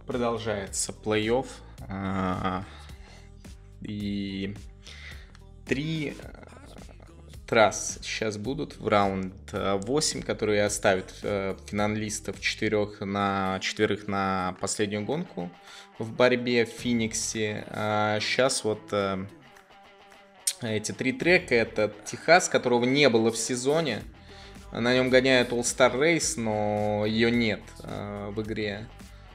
Продолжается плей-офф. И 3 трасс сейчас будут в раунд 8, которые оставят финалистов четверых на последнюю гонку в борьбе в Фениксе. Сейчас вот эти 3 трека. Это Техас, которого не было в сезоне. На нем гоняет All-Star Race, но ее нет в игре.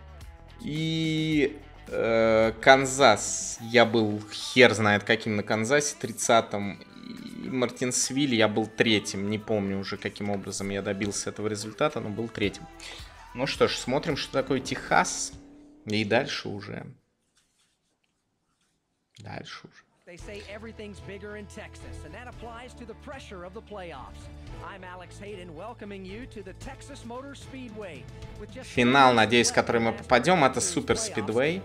И Канзас. Я был хер знает каким на Канзасе, 30-м. И Мартинсвиль я был 3-м. Не помню уже, каким образом я добился этого результата, но был 3-м. Ну что ж, смотрим, что такое Техас. И дальше уже. They say everything's bigger in Texas, and that applies to the pressure of the playoffs. I'm Alex Hayden, welcoming you to the Texas Motor Speedway. Финал, надеюсь, в который мы попадем, это Супер Спидвей.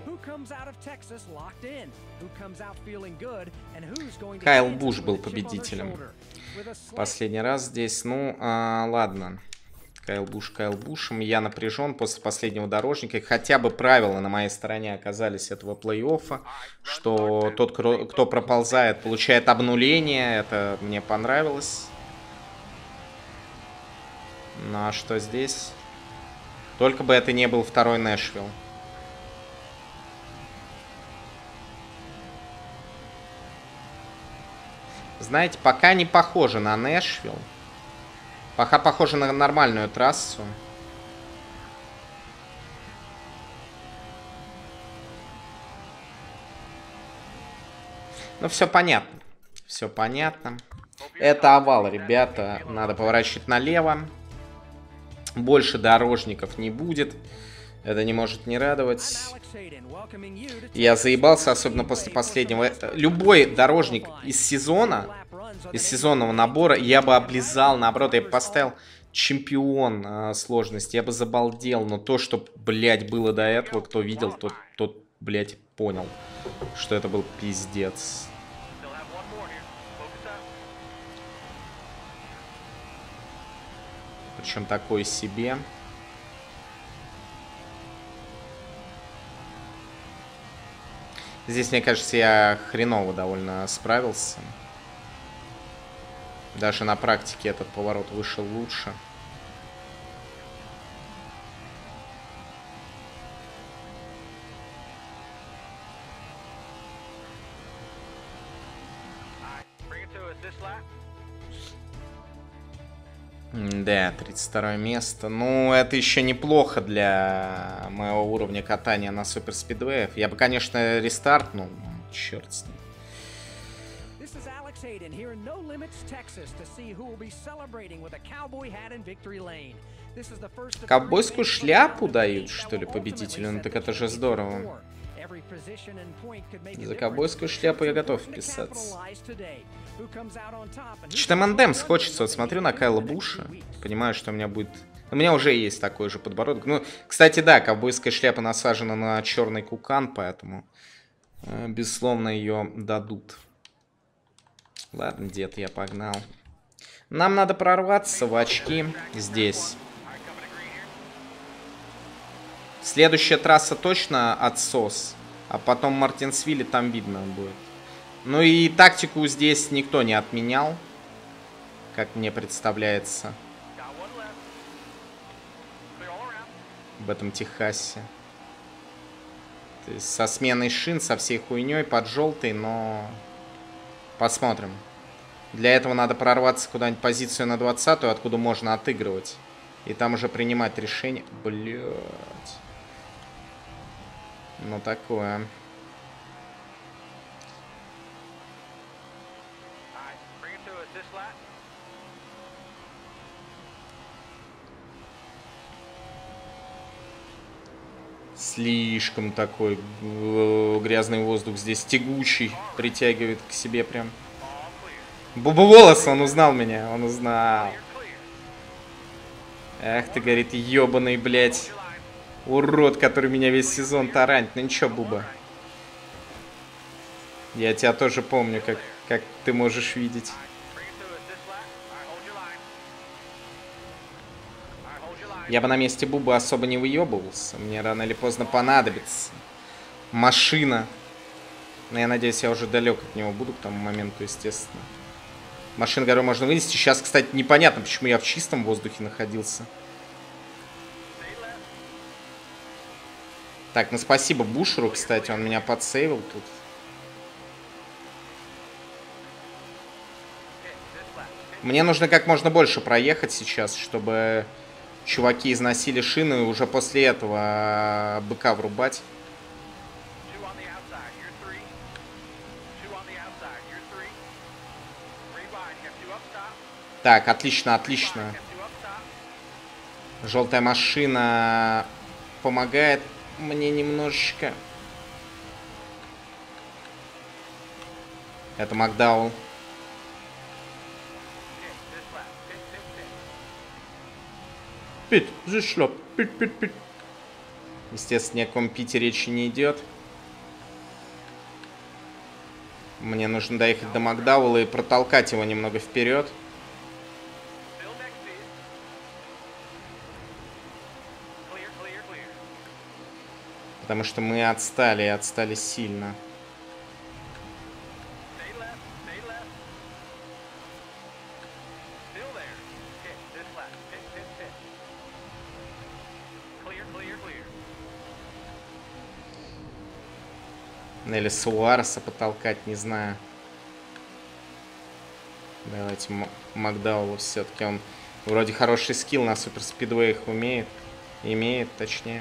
Кайл Буш был победителем последний раз здесь. Ну, ладно. Кайл Бушем. Я напряжен после последнего дорожника. И хотя бы правила на моей стороне оказались этого плей-оффа. Что тот, кто проползает, получает обнуление. Это мне понравилось. Ну а что здесь? Только бы это не был второй Нэшвилл. Знаете, пока не похоже на Нэшвилл. Пока похоже на нормальную трассу. Ну, все понятно. Все понятно. Это овал, ребята. Надо поворачивать налево. Больше дорожников не будет. Это не может не радовать. Я заебался, особенно после последнего. Любой дорожник из сезонного набора, я бы облизал, наоборот, я бы поставил чемпион сложности, я бы забалдел. Но то, что, блядь, было до этого, кто видел, тот, блядь, понял, что это был пиздец. Причем такой себе. Здесь, мне кажется, я хреново довольно справился. Даже на практике этот поворот вышел лучше. Да, 32 место. Ну, это еще неплохо для моего уровня катания на суперспидвеях. Я бы, конечно, рестартнул, но черт с ним. Ковбойскую шляпу дают, что ли, победителю? Ну, так это же здорово. За ковбойскую шляпу я готов вписаться. Что-то Мандемс хочется. Вот смотрю на Кайла Буша. Понимаю, что у меня будет... У меня уже есть такой же подбородок. Ну, кстати, да, ковбойская шляпа насажена на черный кукан, поэтому, безусловно, ее дадут. Ладно, дед, я погнал. Нам надо прорваться в очки здесь. Следующая трасса точно отсос. А потом Мартинсвилли там видно будет. Ну и тактику здесь никто не отменял. Как мне представляется. В этом Техасе. То есть со сменой шин, со всей хуйней под желтый, но... Посмотрим. Для этого надо прорваться куда-нибудь позицию на 20-ю, откуда можно отыгрывать. И там уже принимать решение. Блять. Ну такое. Слишком такой грязный воздух здесь тягучий. Притягивает к себе прям. Буба Волос, он узнал меня. Он узнал. Эх ты, говорит, ебаный, блядь. Урод, который меня весь сезон таранит. Ну ничего, Буба. Я тебя тоже помню, как ты можешь видеть. Я бы на месте Бубы особо не выебывался. Мне рано или поздно понадобится машина. Но я надеюсь, я уже далек от него буду к тому моменту, естественно. Машину, которую можно вынести. Сейчас, кстати, непонятно, почему я в чистом воздухе находился. Так, ну спасибо Бушеру, кстати, он меня подсейвил тут. Мне нужно как можно больше проехать сейчас, чтобы чуваки износили шины и уже после этого быка врубать. Так, отлично, отлично. Желтая машина помогает мне немножечко. Это Макдаул. Пить, зашлеп. Пить. Естественно, ни о каком Пите речи не идет. Мне нужно доехать до Макдаула и протолкать его немного вперед. Потому что мы отстали сильно. Или Суареса потолкать, не знаю. Давайте Макдаулу все-таки. Он вроде хороший скилл на суперспидвеях умеет. Имеет, точнее.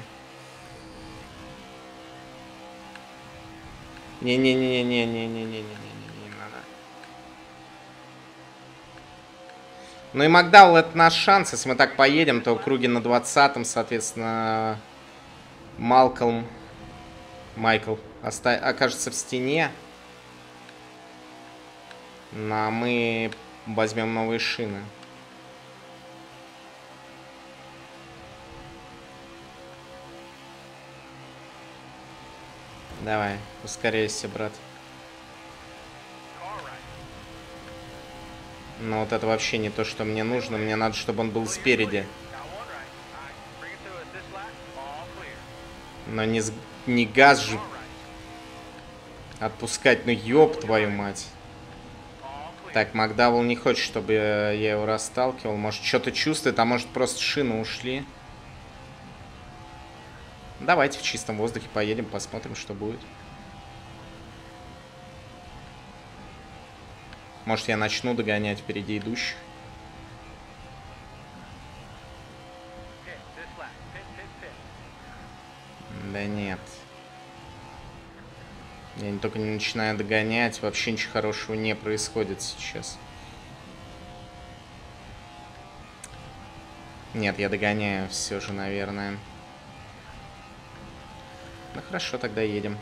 Не-не-не-не-не-не-не-не-не-не-не, надо. Ну и Макдаул это наш шанс. Если мы так поедем, то в круге на 20-м, соответственно, Майкл окажется в стене. А мы возьмем новые шины. Давай, ускоряйся, брат. Но вот это вообще не то, что мне нужно. Мне надо, чтобы он был спереди. Но не газ же отпускать. Ну ёб твою мать. Так, Макдаул не хочет, чтобы я его расталкивал. Может, что-то чувствует, а может, просто шины ушли. Давайте в чистом воздухе поедем, посмотрим, что будет. Может, я начну догонять впереди идущих. Да нет. Я только не начинаю догонять. Вообще ничего хорошего не происходит сейчас. Нет, я догоняю все же, наверное. Ну хорошо, тогда едем.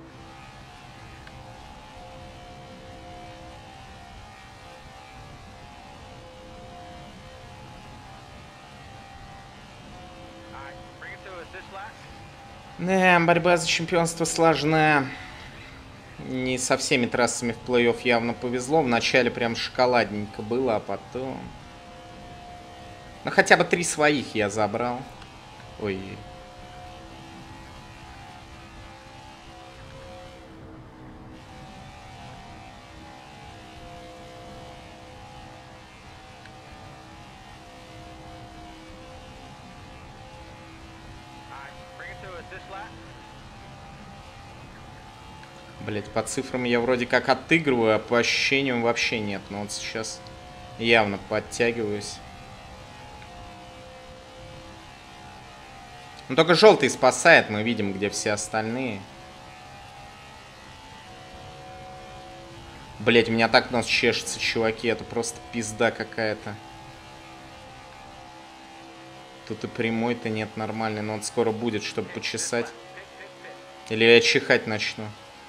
Да, борьба за чемпионство сложная. Не со всеми трассами в плей-офф явно повезло. Вначале прям шоколадненько было, а потом... Ну, хотя бы 3 своих я забрал. Ой. Блять, по цифрам я вроде как отыгрываю, а по ощущениям вообще нет. Но вот сейчас явно подтягиваюсь. Ну только желтый спасает, мы видим, где все остальные. Блять, у меня так нос чешется, чуваки, это просто пизда какая-то. Тут и прямой-то нет нормальный, но он скоро будет, чтобы почесать. Или я чихать начну.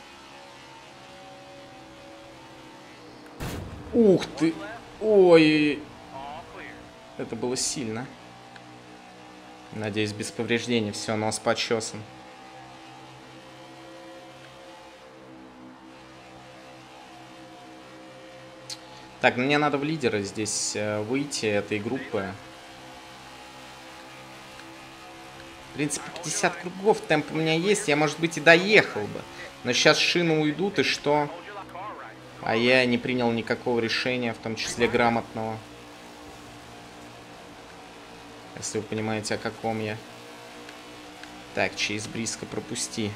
Ух ты! Ой! Это было сильно. Надеюсь, без повреждений. Все, нос почесан. Так, мне надо в лидеры здесь выйти этой группы. В принципе, 50 кругов, темп у меня есть. Я, может быть, и доехал бы. Но сейчас шины уйдут, и что? А я не принял никакого решения, в том числе грамотного. Если вы понимаете, о каком я. Так, Чейз Бриско пропусти.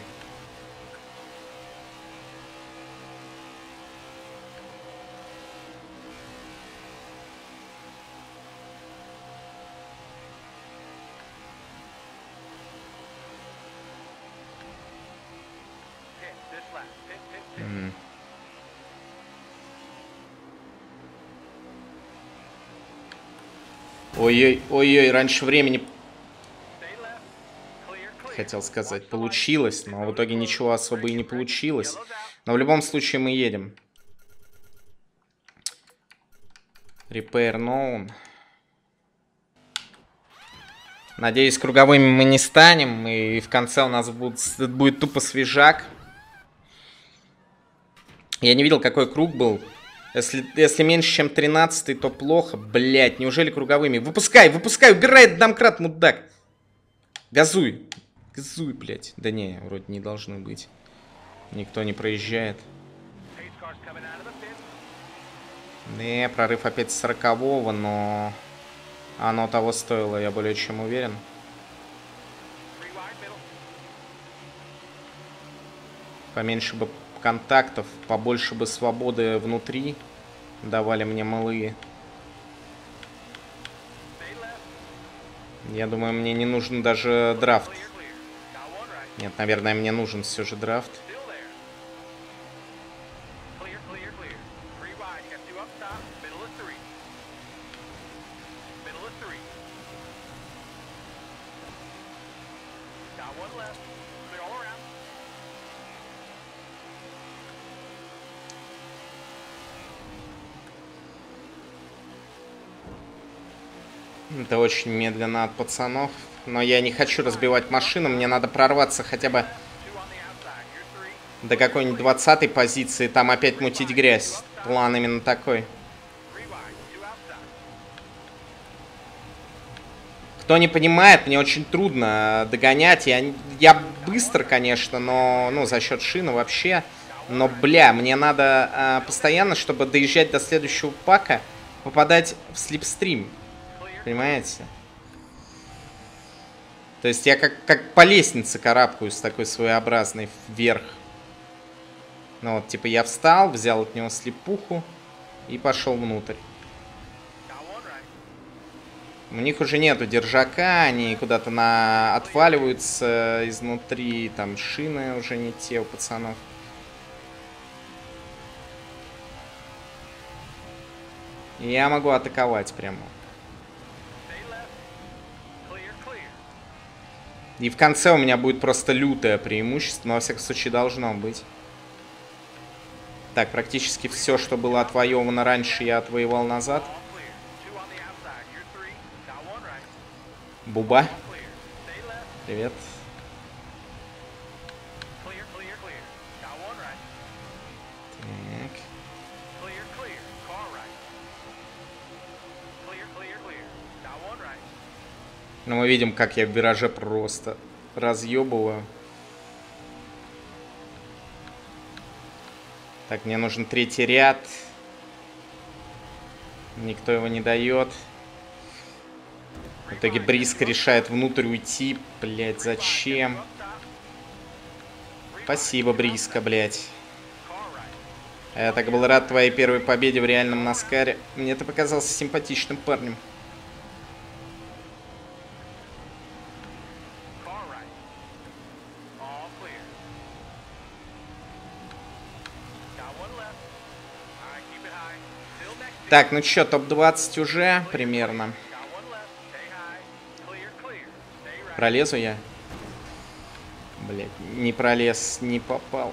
Ой-ой, ой-ой, раньше времени, хотел сказать, получилось, но в итоге ничего особо и не получилось. Но в любом случае мы едем. Repair known. Надеюсь, круговыми мы не станем, и в конце у нас будет тупо свежак. Я не видел, какой круг был. Если меньше, чем 13, то плохо. Блять, неужели круговыми? Выпускай, выпускай, убирай этот домкрат, мудак. Газуй. Газуй, блять. Да не, вроде не должно быть. Никто не проезжает. Не, прорыв опять с 40-го, но оно того стоило, я более чем уверен. Поменьше бы контактов, побольше бы свободы внутри давали мне малые. Я думаю, мне не нужен даже драфт. Нет, наверное, мне нужен все же драфт. Это очень медленно от пацанов. Но я не хочу разбивать машину. Мне надо прорваться хотя бы до какой-нибудь 20-й позиции. Там опять мутить грязь. План именно такой. Кто не понимает, мне очень трудно догонять. Я быстро, конечно, но ну, за счет шины вообще. Но, бля, мне надо постоянно, чтобы доезжать до следующего пака, попадать в слипстрим. Понимаете? То есть я как по лестнице карабкаюсь такой своеобразный вверх. Ну вот, типа я встал, взял от него слепуху и пошел внутрь. У них уже нету держака, они куда-то отваливаются изнутри, там шины уже не те у пацанов. И я могу атаковать прямо. И в конце у меня будет просто лютое преимущество, но во всяком случае должно быть. Так, практически все, что было отвоевано раньше, я отвоевал назад. Буба. Привет. Так. Ну, мы видим, как я в вираже просто разъебываю. Так, мне нужен третий ряд. Никто его не дает. В итоге Бриско решает внутрь уйти. Блять, зачем? Спасибо, Бриско, блять. Я так был рад твоей первой победе в реальном Наскаре. Мне ты показался симпатичным парнем. Так, ну чё, топ-20 уже примерно. Пролезу я? Блять, не пролез, не попал.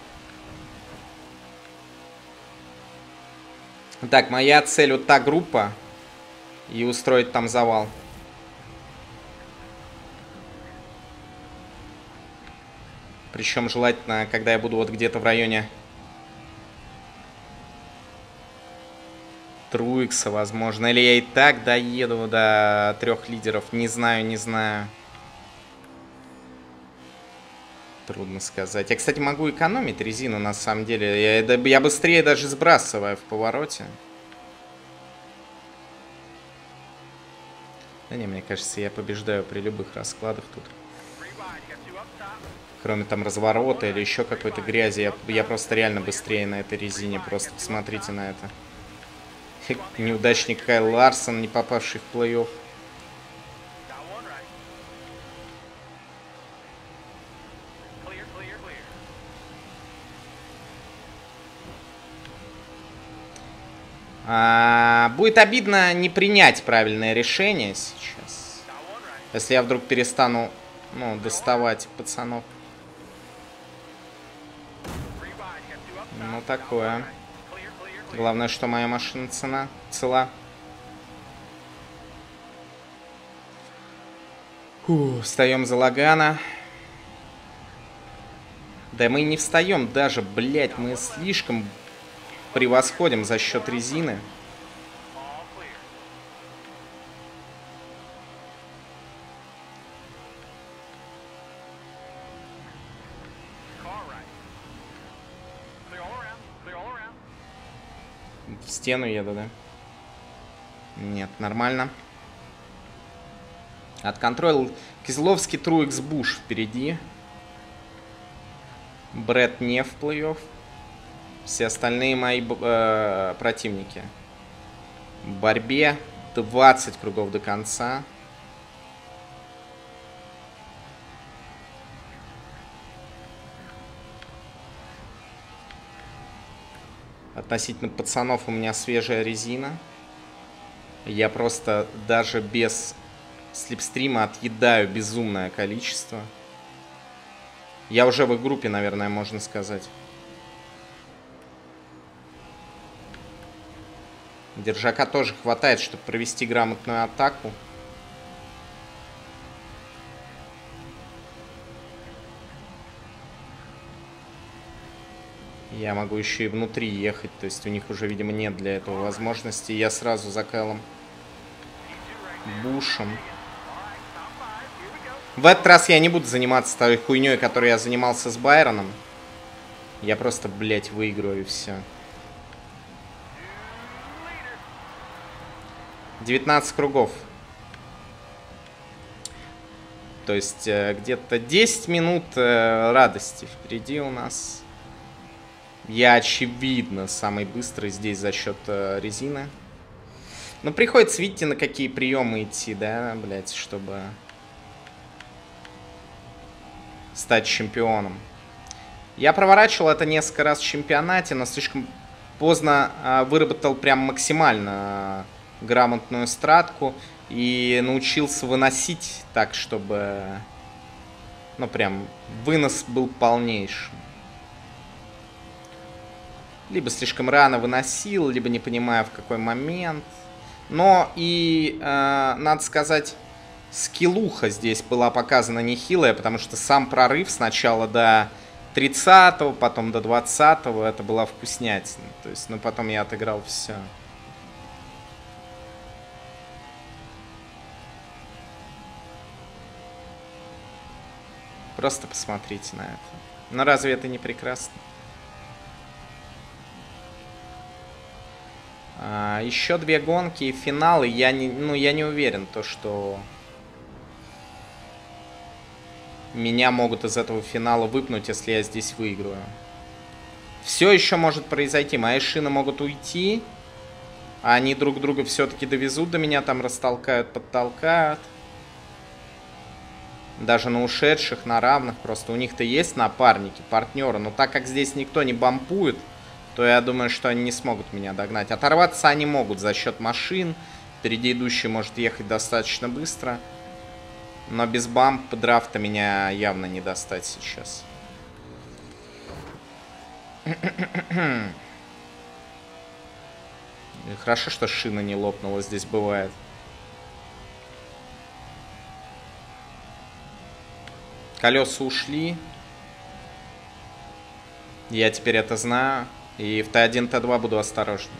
Так, моя цель вот та группа. И устроить там завал. Причем желательно, когда я буду вот где-то в районе Труикса, возможно. Или я и так доеду до 3 лидеров. Не знаю, не знаю. Трудно сказать. Я, кстати, могу экономить резину, на самом деле. Я быстрее даже сбрасываю в повороте. Да не, мне кажется, я побеждаю при любых раскладах тут. Кроме там разворота или еще какой-то грязи. Я просто реально быстрее на этой резине. Просто посмотрите на это. Неудачник Кайл Ларсон, не попавший в плей-офф. Будет обидно не принять правильное решение сейчас. Если я вдруг перестану, ну, доставать пацанов. Ну, такое. Главное, что моя машина цела. Встаем за Лагана. Да мы не встаем даже, блять, мы слишком превосходим за счет резины. В стену еду, да? Нет, нормально. От контроля Кизловский, Труикс, Буш впереди. Брэд не в плей-офф. Все остальные мои противники. В борьбе 20 кругов до конца. Относительно пацанов у меня свежая резина. Я просто даже без слепстрима отъедаю безумное количество. Я уже в их группе, наверное, можно сказать. Держака тоже хватает, чтобы провести грамотную атаку. Я могу еще и внутри ехать, то есть у них уже, видимо, нет для этого возможности. Я сразу за Кэлом Бушем. В этот раз я не буду заниматься той хуйней, которой я занимался с Байроном. Я просто, блядь, выиграю и все. 19 кругов. То есть где-то 10 минут радости впереди у нас. Я, очевидно, самый быстрый здесь за счет резины. Но приходится, видите, на какие приемы идти, да, блядь, чтобы стать чемпионом. Я проворачивал это несколько раз в чемпионате, но слишком поздно выработал прям максимально грамотную стратку и научился выносить так, чтобы, ну, прям вынос был полнейшим. Либо слишком рано выносил, либо не понимая в какой момент. Но и, надо сказать, скиллуха здесь была показана нехилая, потому что сам прорыв сначала до 30-го, потом до 20-го, это была вкуснятина. То есть, ну, потом я отыграл все. Просто посмотрите на это. Ну, разве это не прекрасно? Еще 2 гонки и финалы. Я не уверен, что меня могут из этого финала выпнуть, если я здесь выиграю. Все еще может произойти. Мои шины могут уйти. А они друг друга все-таки довезут до меня, там растолкают, подтолкают. Даже на ушедших, на равных. Просто у них-то есть напарники, партнеры. Но так как здесь никто не бампует, то я думаю, что они не смогут меня догнать. Оторваться они могут за счет машин. Впереди идущий может ехать достаточно быстро. Но без бампа драфта меня явно не достать сейчас. Хорошо, что шина не лопнула, здесь бывает. Колеса ушли. Я теперь это знаю. И в Т1, Т2 буду осторожней.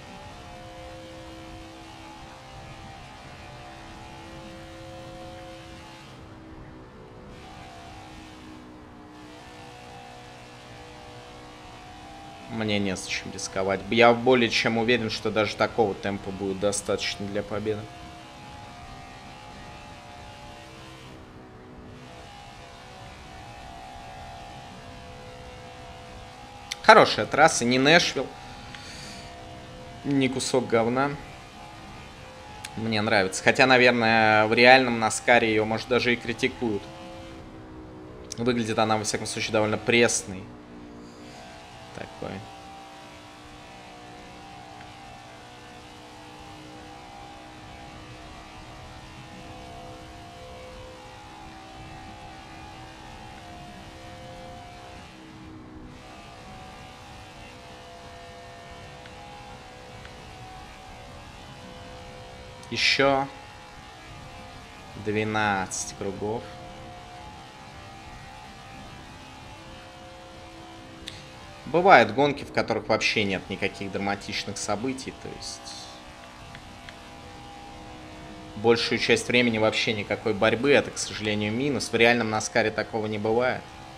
Мне не с чем рисковать. Я более чем уверен, что даже такого темпа будет достаточно для победы. Хорошая трасса, не Нэшвилл, не кусок говна. Мне нравится. Хотя, наверное, в реальном Наскаре ее, может, даже и критикуют. Выглядит она, во всяком случае, довольно пресной. Такой. Еще 12 кругов. Бывают гонки, в которых вообще нет никаких драматичных событий, то есть большую часть времени вообще никакой борьбы, это, к сожалению, минус. В реальном Наскаре такого не бывает.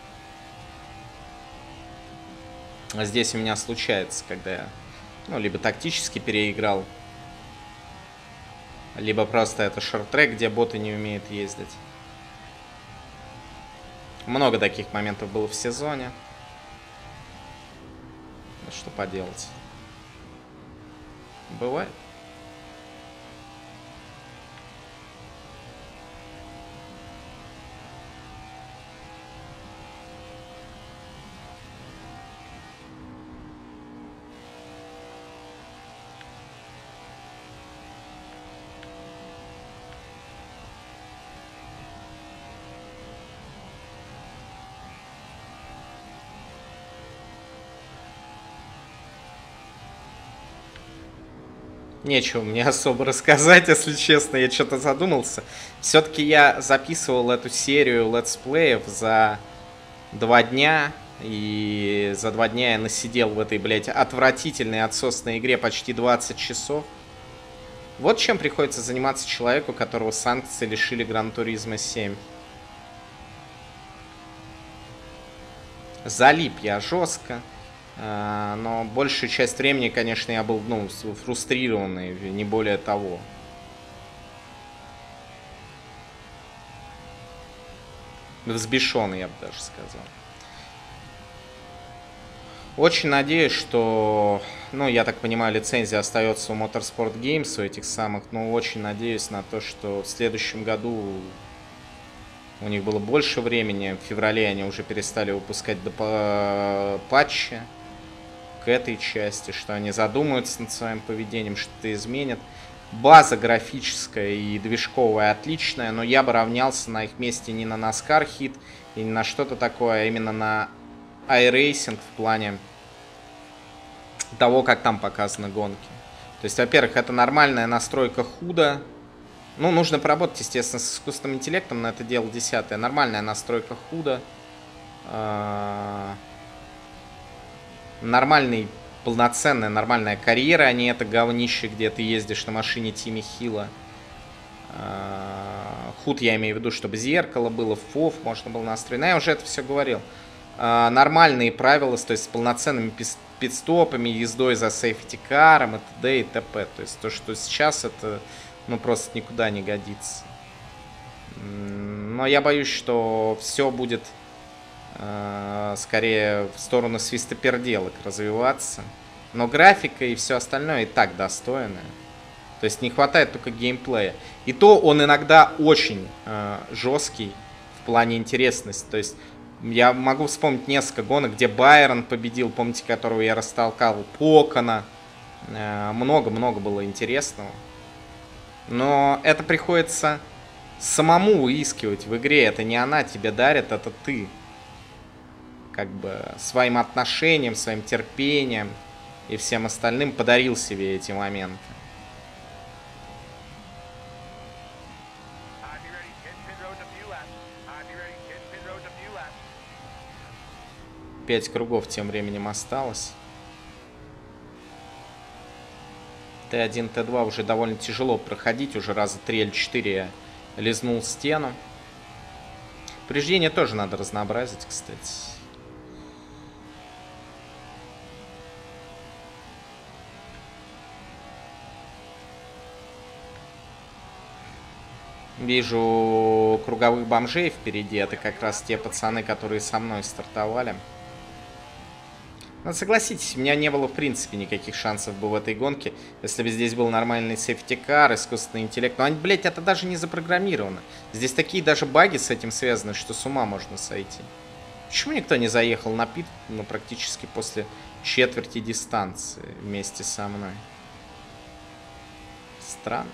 А здесь у меня случается, когда я, либо тактически переиграл, либо просто это шорт-трек, где боты не умеют ездить. Много таких моментов было в сезоне. Что поделать? Бывает. Нечего мне особо рассказать, если честно, я что-то задумался. Все-таки я записывал эту серию летсплеев за 2 дня. И за 2 дня я насидел в этой, блядь, отвратительной отсосной игре почти 20 часов. Вот чем приходится заниматься человеку, которого санкции лишили Гран-туризма 7. Залип я жестко. Но большую часть времени, конечно, я был, фрустрированный, не более того. Взбешенный, я бы даже сказал. Очень надеюсь, что, я так понимаю, лицензия остается у Motorsport Games, у этих самых, но очень надеюсь на то, что в следующем году у них было больше времени. В феврале они уже перестали выпускать патчи к этой части, что они задумаются над своим поведением, что-то изменят. База графическая и движковая отличная, но я бы равнялся на их месте не на NASCAR Hit и не на что-то такое, а именно на iRacing в плане того, как там показаны гонки. То есть, во-первых, это нормальная настройка худа. Нужно поработать, естественно, с искусственным интеллектом, но это дело 10-е. Нормальная настройка худа. Нормальная карьера, а не это говнище, где ты ездишь на машине Тимми Хилла. Худ я имею в виду, чтобы зеркало было, фоф можно было настроить. Но я уже это все говорил. Нормальные правила, то есть с полноценными пит-стопами, ездой за сейфти-каром и т.д. и т.п. То есть то, что сейчас, это просто никуда не годится. Но я боюсь, что все будет скорее в сторону свистоперделок развиваться. Но графика и все остальное и так достойное. То есть не хватает только геймплея. И то он иногда очень жесткий в плане интересности. То есть я могу вспомнить несколько гонок, где Байрон победил, помните, которого я растолкал, Покона. Много-много было интересного. Но это приходится самому выискивать в игре. Это не она тебе дарит, это ты. Как бы своим отношением, своим терпением и всем остальным подарил себе эти моменты. Пять кругов тем временем осталось. Т1, Т2 уже довольно тяжело проходить. Уже раза 3 или 4 я лизнул стену. Повреждения тоже надо разнообразить, кстати. Вижу круговых бомжей впереди. Это как раз те пацаны, которые со мной стартовали. Но согласитесь, у меня не было в принципе никаких шансов бы в этой гонке, если бы здесь был нормальный сейфтикар, искусственный интеллект. Но, блять, это даже не запрограммировано. Здесь такие даже баги с этим связаны, что с ума можно сойти. Почему никто не заехал на пит, ну, практически после четверти дистанции вместе со мной? Странно.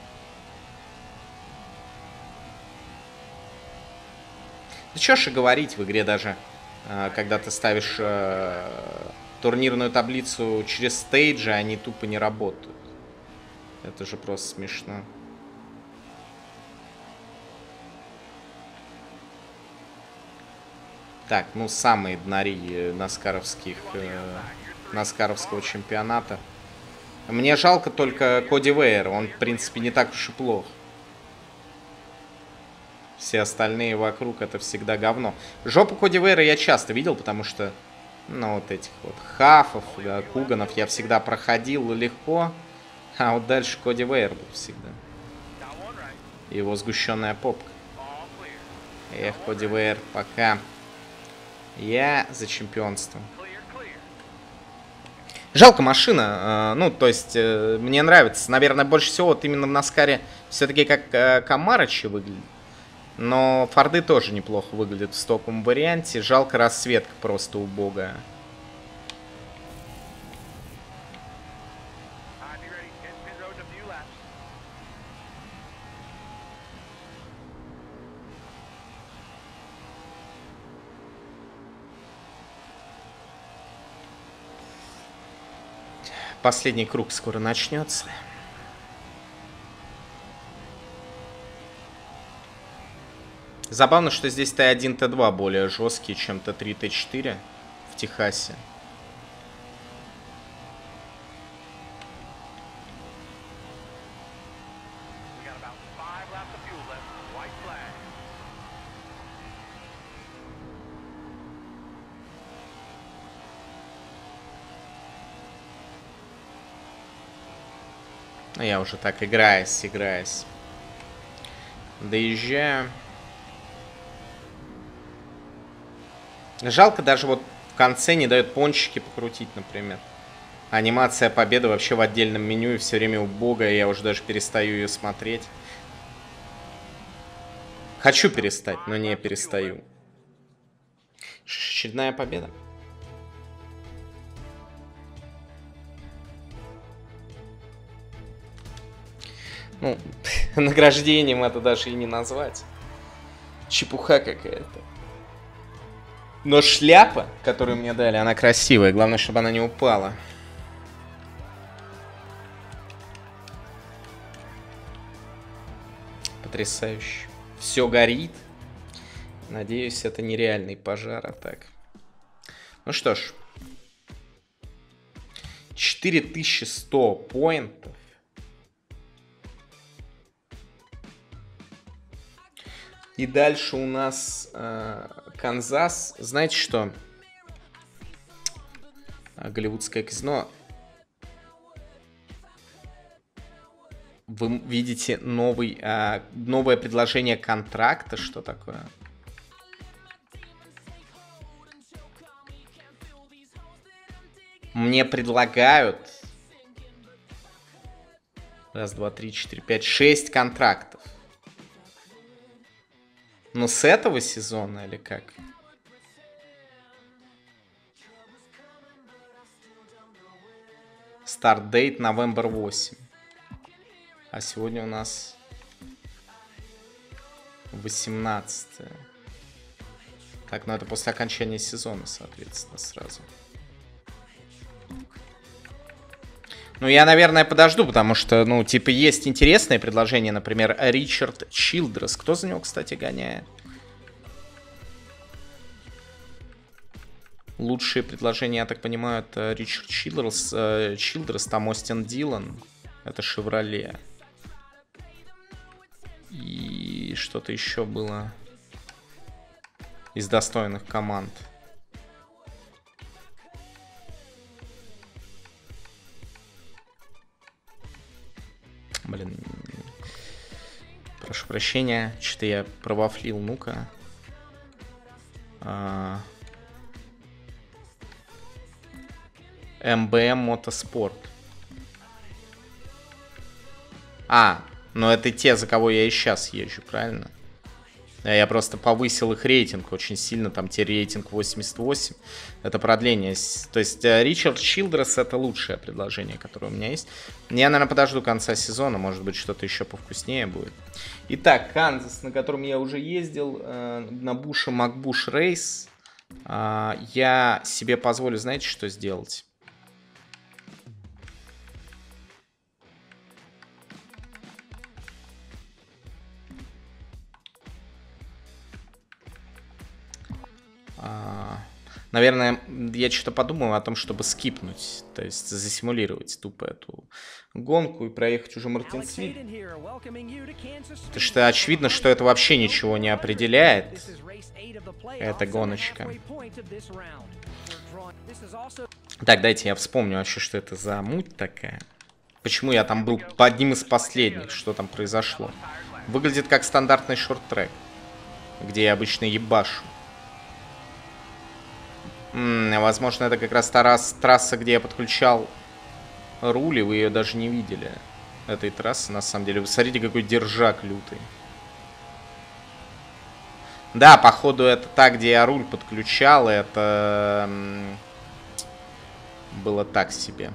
Да чё ж и говорить, в игре даже, когда ты ставишь турнирную таблицу через стейджи, они тупо не работают. Это же просто смешно. Так, ну самые днари наскаровского чемпионата. Мне жалко только Коди Вейера, он в принципе не так уж и плох. Все остальные вокруг это всегда говно. Жопу Коди Вейера я часто видел, потому что, ну, вот этих вот хафов, да, куганов я всегда проходил легко. А вот дальше Коди Вейер был всегда. Его сгущенная попка. Эх, Коди Вейер, пока. Я за чемпионством. Жалко машина. Ну, то есть, мне нравится. Наверное, больше всего вот именно в Наскаре все-таки как Камарычи выглядит. Но Форды тоже неплохо выглядят в стоковом варианте. Жалко, расцветка просто убогая. Последний круг скоро начнется. Забавно, что здесь Т1, Т2 более жесткие, чем Т3, Т4 в Техасе. Ну, я уже так играясь. Доезжаю. Жалко, даже вот в конце не дает пончики покрутить, например. Анимация победы вообще в отдельном меню и все время убогая. Я уже даже перестаю ее смотреть. Хочу перестать, но не перестаю. Очередная победа. Ну, награждением это даже и не назвать. Чепуха какая-то. Но шляпа, которую мне дали, она красивая. Главное, чтобы она не упала. Потрясающе. Все горит. Надеюсь, это нереальный пожар, а так. Ну что ж. 4100 поинтов. И дальше у нас Канзас. Знаете что? Голливудское казино. Вы видите новое предложение контракта. Что такое? Мне предлагают... Раз, два, три, четыре, пять, 6 контрактов. Ну, с этого сезона или как? Старт-дейт новембр 8. А сегодня у нас 18. Так, ну это после окончания сезона, соответственно, сразу. Ну, я, наверное, подожду, потому что, ну, типа, есть интересные предложения. Например, Ричард Чилдрес. Кто за него, кстати, гоняет? Лучшие предложения, я так понимаю, это Ричард Чилдрес, там Остин Дилан. Это Шевроле. И что-то еще было из достойных команд. Блин. Прошу прощения, что-то я провафлил, ну-ка. МБМ Мотоспорт. Ну это те, за кого я и сейчас езжу, правильно? Я просто повысил их рейтинг очень сильно, там теперь рейтинг 88. Это продление. То есть Ричард Чилдресс это лучшее предложение, которое у меня есть. Я, наверное, подожду конца сезона, может быть, что-то еще повкуснее будет. Итак, Канзас, на котором я уже ездил, на Буше Макбуш Рейс. Я себе позволю, знаете, что сделать? Наверное, я что-то подумал о том, чтобы скипнуть, то есть засимулировать тупо эту гонку и проехать уже Мартинсвиль. Потому что очевидно, что это вообще ничего не определяет, эта гоночка. Так, дайте я вспомню вообще, что это за муть такая. Почему я там был одним из последних, что там произошло. Выглядит как стандартный шорт-трек, где я обычно ебашу. Возможно, это как раз трасса, где я подключал руль, и вы ее даже не видели. Этой трассы, на самом деле. Вы смотрите, какой держак лютый. Да, походу, это та, где я руль подключал, это было так себе.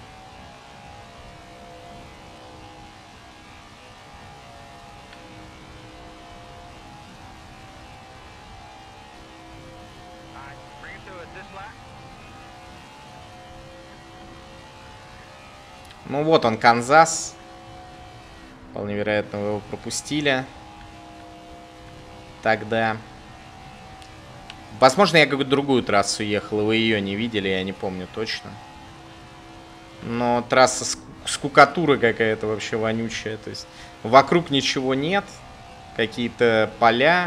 Ну вот он, Канзас. Вполне вероятно, вы его пропустили. Тогда. Возможно, я какую-то другую трассу ехал, и вы ее не видели, я не помню точно. Но трасса скукатура какая-то вообще вонючая. То есть вокруг ничего нет. Какие-то поля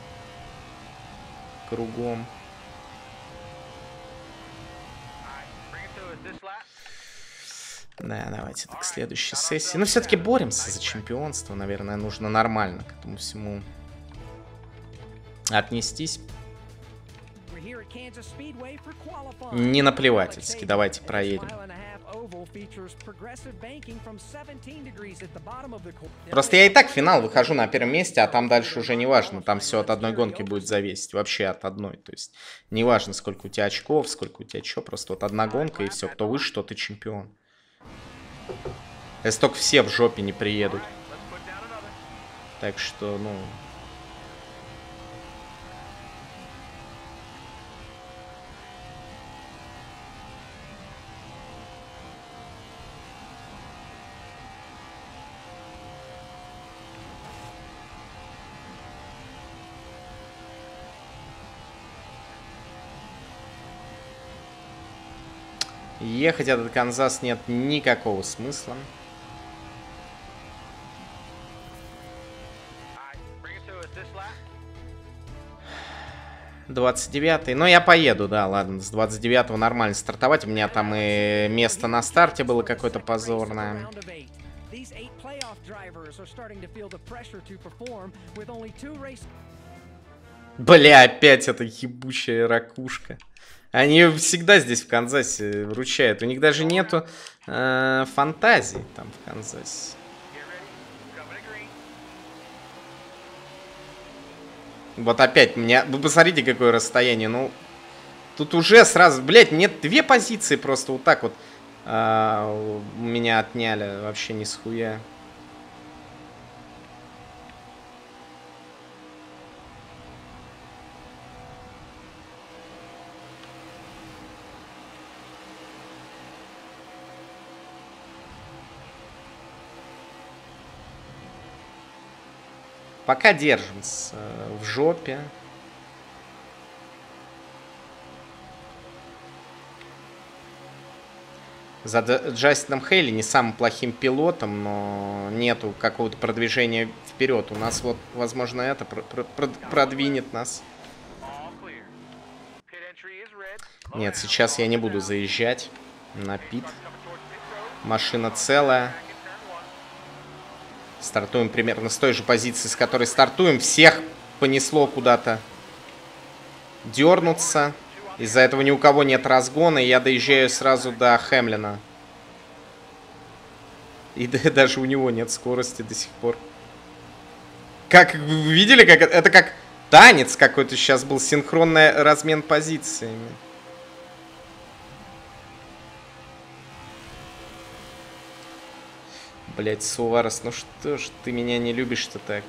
кругом. Да, давайте к следующей сессии. Но все-таки боремся за чемпионство. Наверное, нужно нормально к этому всему отнестись. Не наплевательски. Давайте проедем. Просто я и так в финал выхожу на первом месте, а там дальше уже не важно. Там все от одной гонки будет зависеть. Вообще от одной. То есть не важно, сколько у тебя очков, сколько у тебя чего. Просто вот одна гонка и все. Кто выше, тот и чемпион. Если только все в жопе не приедут. Так что, ну... Ехать этот Канзас нет никакого смысла. — 29-й. Но я поеду, да, ладно. С 29-го нормально стартовать. У меня там и место на старте было какое-то позорное. Бля, опять эта ебучая ракушка. Они всегда здесь в Канзасе вручают. У них даже нету фантазии там в Канзасе. Вот опять меня... Вы посмотрите, какое расстояние. Ну, тут уже сразу... Блять, нет, две позиции просто вот так вот меня отняли. Вообще ни с хуя. Пока держимся в жопе. За Джастином Хейли не самым плохим пилотом, но нету какого-то продвижения вперед. У нас вот, возможно, это продвинет нас. Нет, сейчас я не буду заезжать на пит. Машина целая. Стартуем примерно с той же позиции, с которой стартуем. Всех понесло куда-то дернуться. Из-за этого ни у кого нет разгона, и я доезжаю сразу до Хэмлина. И даже у него нет скорости до сих пор. Как вы видели, как это как танец какой-то сейчас был, синхронный размен позициями. Блять, Суварес, ну что ж ты меня не любишь-то так?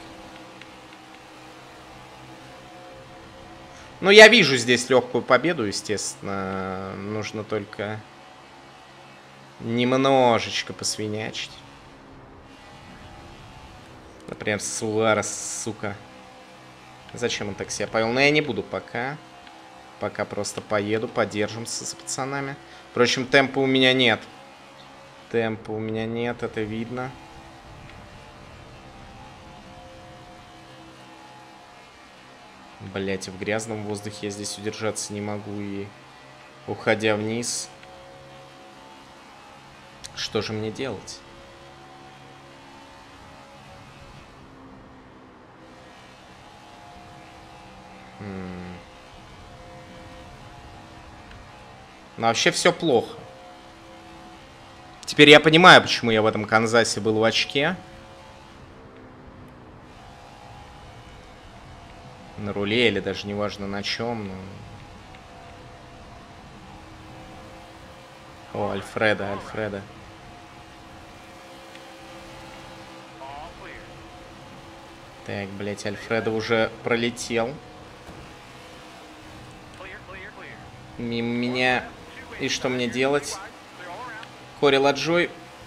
Ну, я вижу здесь легкую победу, естественно. Нужно только немножечко посвинячить. Например, Суварес, сука. Зачем он так себя повел? Но я не буду пока. Пока просто поеду, подержимся с пацанами. Впрочем, темпа у меня нет. Темпа у меня нет, это видно. Блять, в грязном воздухе я здесь удержаться не могу. И уходя вниз. Что же мне делать? Но вообще все плохо. Теперь я понимаю, почему я в этом Канзасе был в очке. На руле или даже неважно на чем. Но... О, Альфреда, Альфреда. Так, блять, Альфреда уже пролетел. Мимо меня. И что мне делать? Кори Ладжой.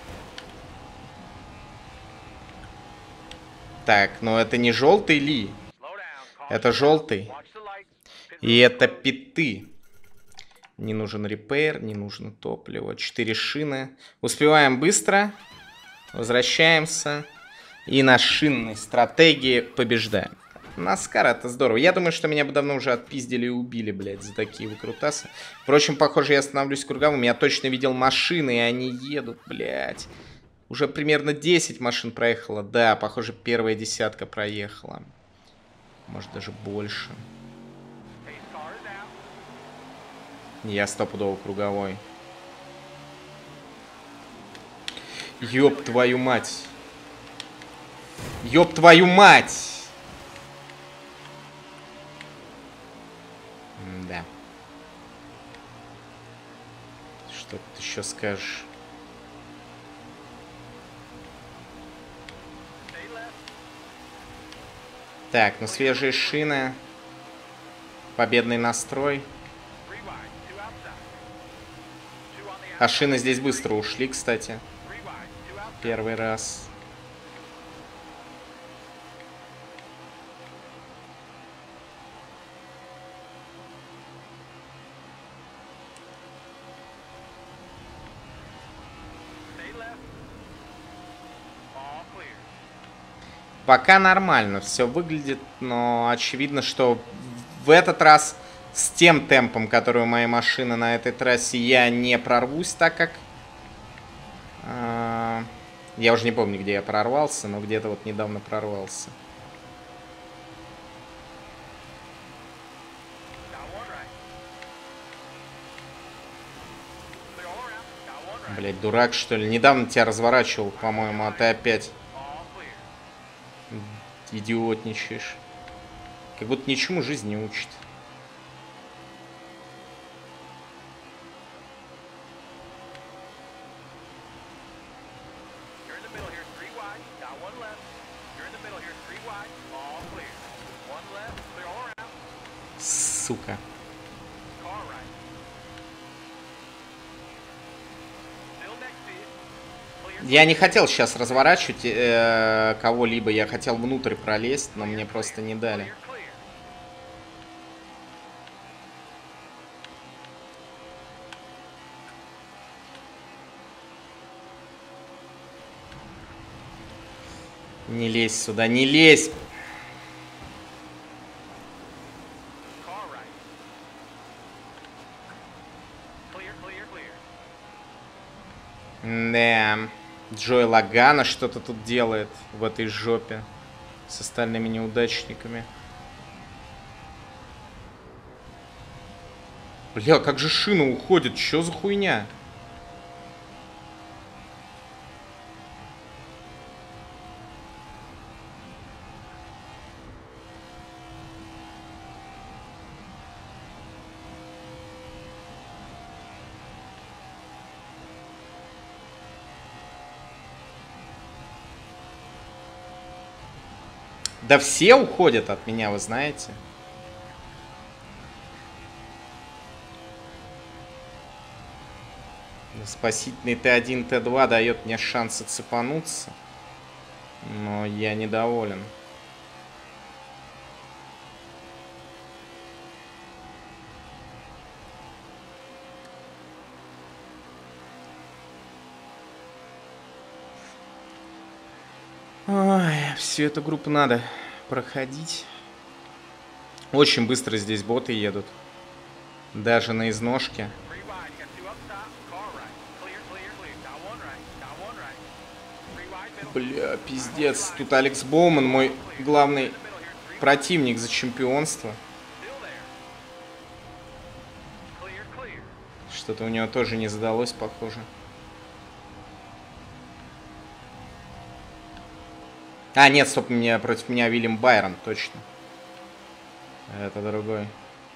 Так, но это не желтый Ли. Это желтый. И это питы. Не нужен репейр, не нужно топливо. 4 шины. Успеваем быстро. Возвращаемся. И на шинной стратегии побеждаем. Наскар, это здорово. Я думаю, что меня бы давно уже отпиздили и убили, блядь, за такие выкрутасы. Впрочем, похоже, я остановлюсь круговым. Я точно видел машины, и они едут, блядь. Уже примерно 10 машин проехало. Да, похоже, первая десятка проехала. Может, даже больше. Я стопудово круговой. Ёб твою мать. Ёб твою мать! Да. Что ты еще скажешь? Так, ну свежие шины. Победный настрой. А шины здесь быстро ушли, кстати. Первый раз. Пока нормально все выглядит, но очевидно, что в этот раз с тем темпом, который у моей машины на этой трассе, я не прорвусь, так как... я уже не помню, где я прорвался, но где-то вот недавно прорвался. Блять, дурак, что ли? Недавно тебя разворачивал, по-моему, а ты опять... идиотничаешь. Как будто ничему жизнь не учит. Сука. Я не хотел сейчас разворачивать кого-либо, я хотел внутрь пролезть, но мне просто не дали. Не лезь сюда, не лезь! Да. Джой Лагана что-то тут делает в этой жопе с остальными неудачниками. Бля, как же шина уходит? Чё за хуйня? Да все уходят от меня, вы знаете. Спасительный Т1, Т2 дает мне шансы цепануться. Но я недоволен. Ой, всю эту группу надо проходить. Очень быстро здесь боты едут. Даже на изножке. Бля, пиздец. Тут Алекс Боуман, мой главный противник за чемпионство. Что-то у него тоже не задалось, похоже. А, нет, стоп, против меня Уильям Байрон, точно. Это другой.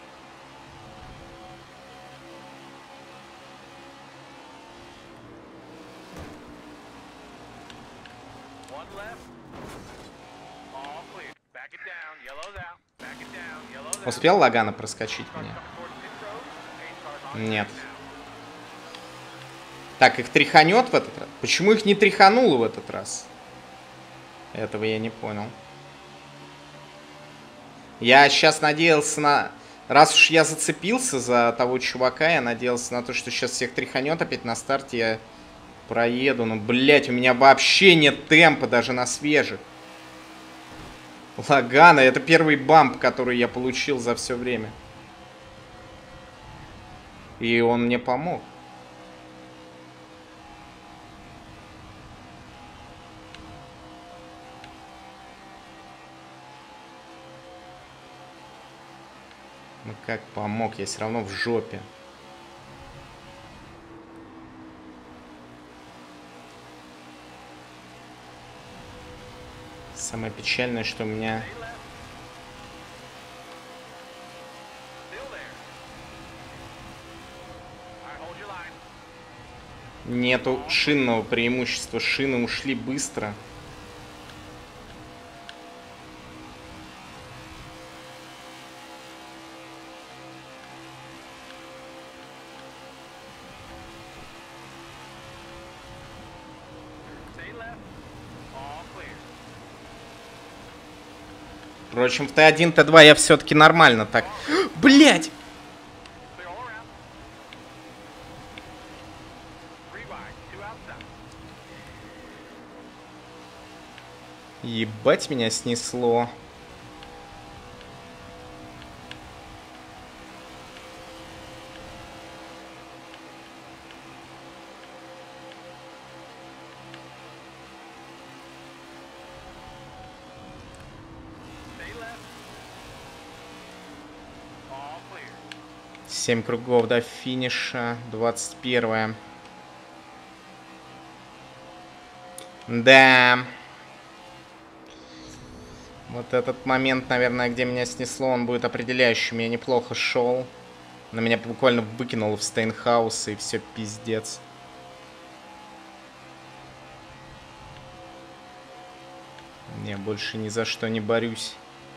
Успел Лагана проскочить меня? Нет. Так, их тряханет в этот раз? Почему их не тряхануло в этот раз? Этого я не понял. Я сейчас надеялся на... Раз уж я зацепился за того чувака, я надеялся на то, что сейчас всех тряханет опять на старте, я проеду. Но, блять, у меня вообще нет темпа даже на свежих. Лагана, это первый бамп, который я получил за все время. И он мне помог. Ну как помог? Я все равно в жопе. Самое печальное, что у меня... Нету шинного преимущества. Шины ушли быстро. Впрочем, в Т1, Т2 я все-таки нормально так. Блять! Ебать, меня снесло. Семь кругов до финиша. 21-е. Да. Вот этот момент, наверное, где меня снесло, он будет определяющим. Я неплохо шел. На меня буквально выкинуло в Стейнхаус, и все пиздец. Я больше ни за что не борюсь.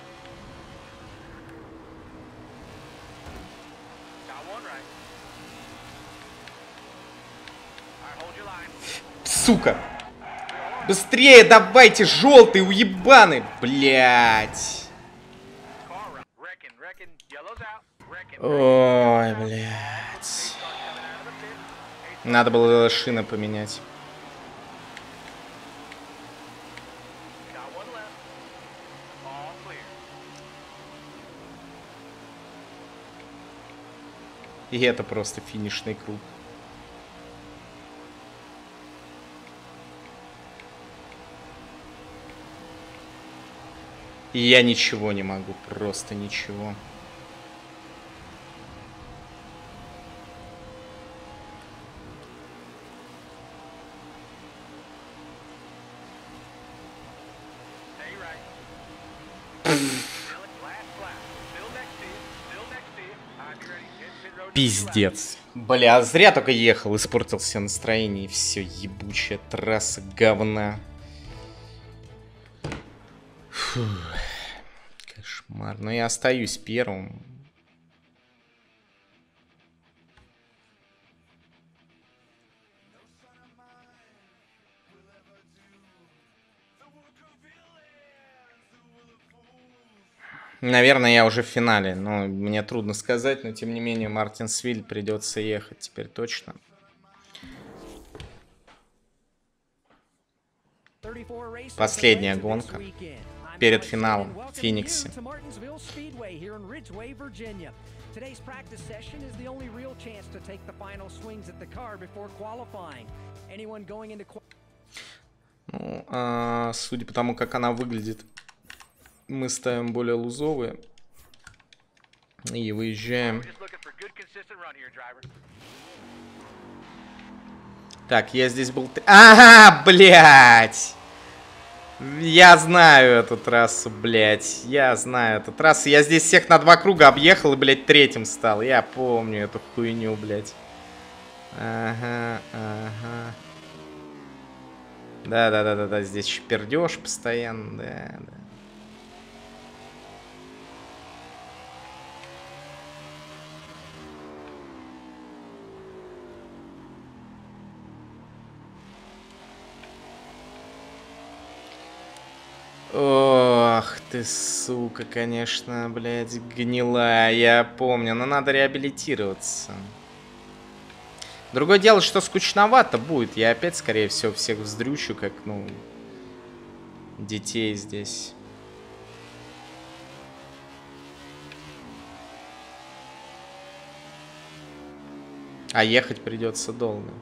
Сука! Быстрее давайте, желтый, уебаны! Блять! Ой, блять. Надо было шины поменять. И это просто финишный круг. И я ничего не могу, просто ничего. Пиздец. Бля, зря только ехал, испортил себе настроение и все, ебучая трасса говна. Фу. Кошмар. Но я остаюсь первым. Наверное, я уже в финале. Но мне трудно сказать, но тем не менее Мартинсвиль придется ехать теперь точно. Последняя гонка перед финалом в Фениксе. Ну, судя по тому, как она выглядит, мы ставим более лузовые. И выезжаем. Так, я здесь был... Ага, блядь! Я знаю эту трассу, блядь. Я знаю эту трассу. Я здесь всех на 2 круга объехал и, блядь, третьим стал. Я помню эту хуйню, блядь. Ага, ага. Да-да-да-да-да, здесь пердеж постоянно, да-да. Ох ты, сука, конечно, блядь, гнилая, я помню, но надо реабилитироваться. Другое дело, что скучновато будет, я опять, скорее всего, всех вздрючу, как, ну, детей здесь. А ехать придется долго.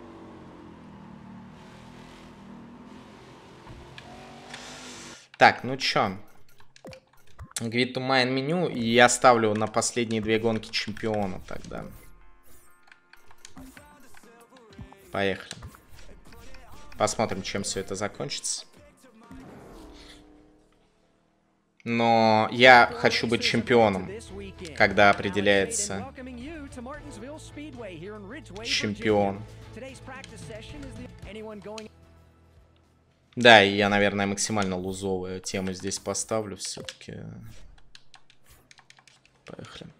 Так, ну чё? Grid to Mine меню. И я ставлю на последние 2 гонки чемпиона тогда. Поехали. Посмотрим, чем все это закончится. Но я хочу быть чемпионом, когда определяется чемпион. Да, и я, наверное, максимально лузовую тему здесь поставлю все-таки. Поехали.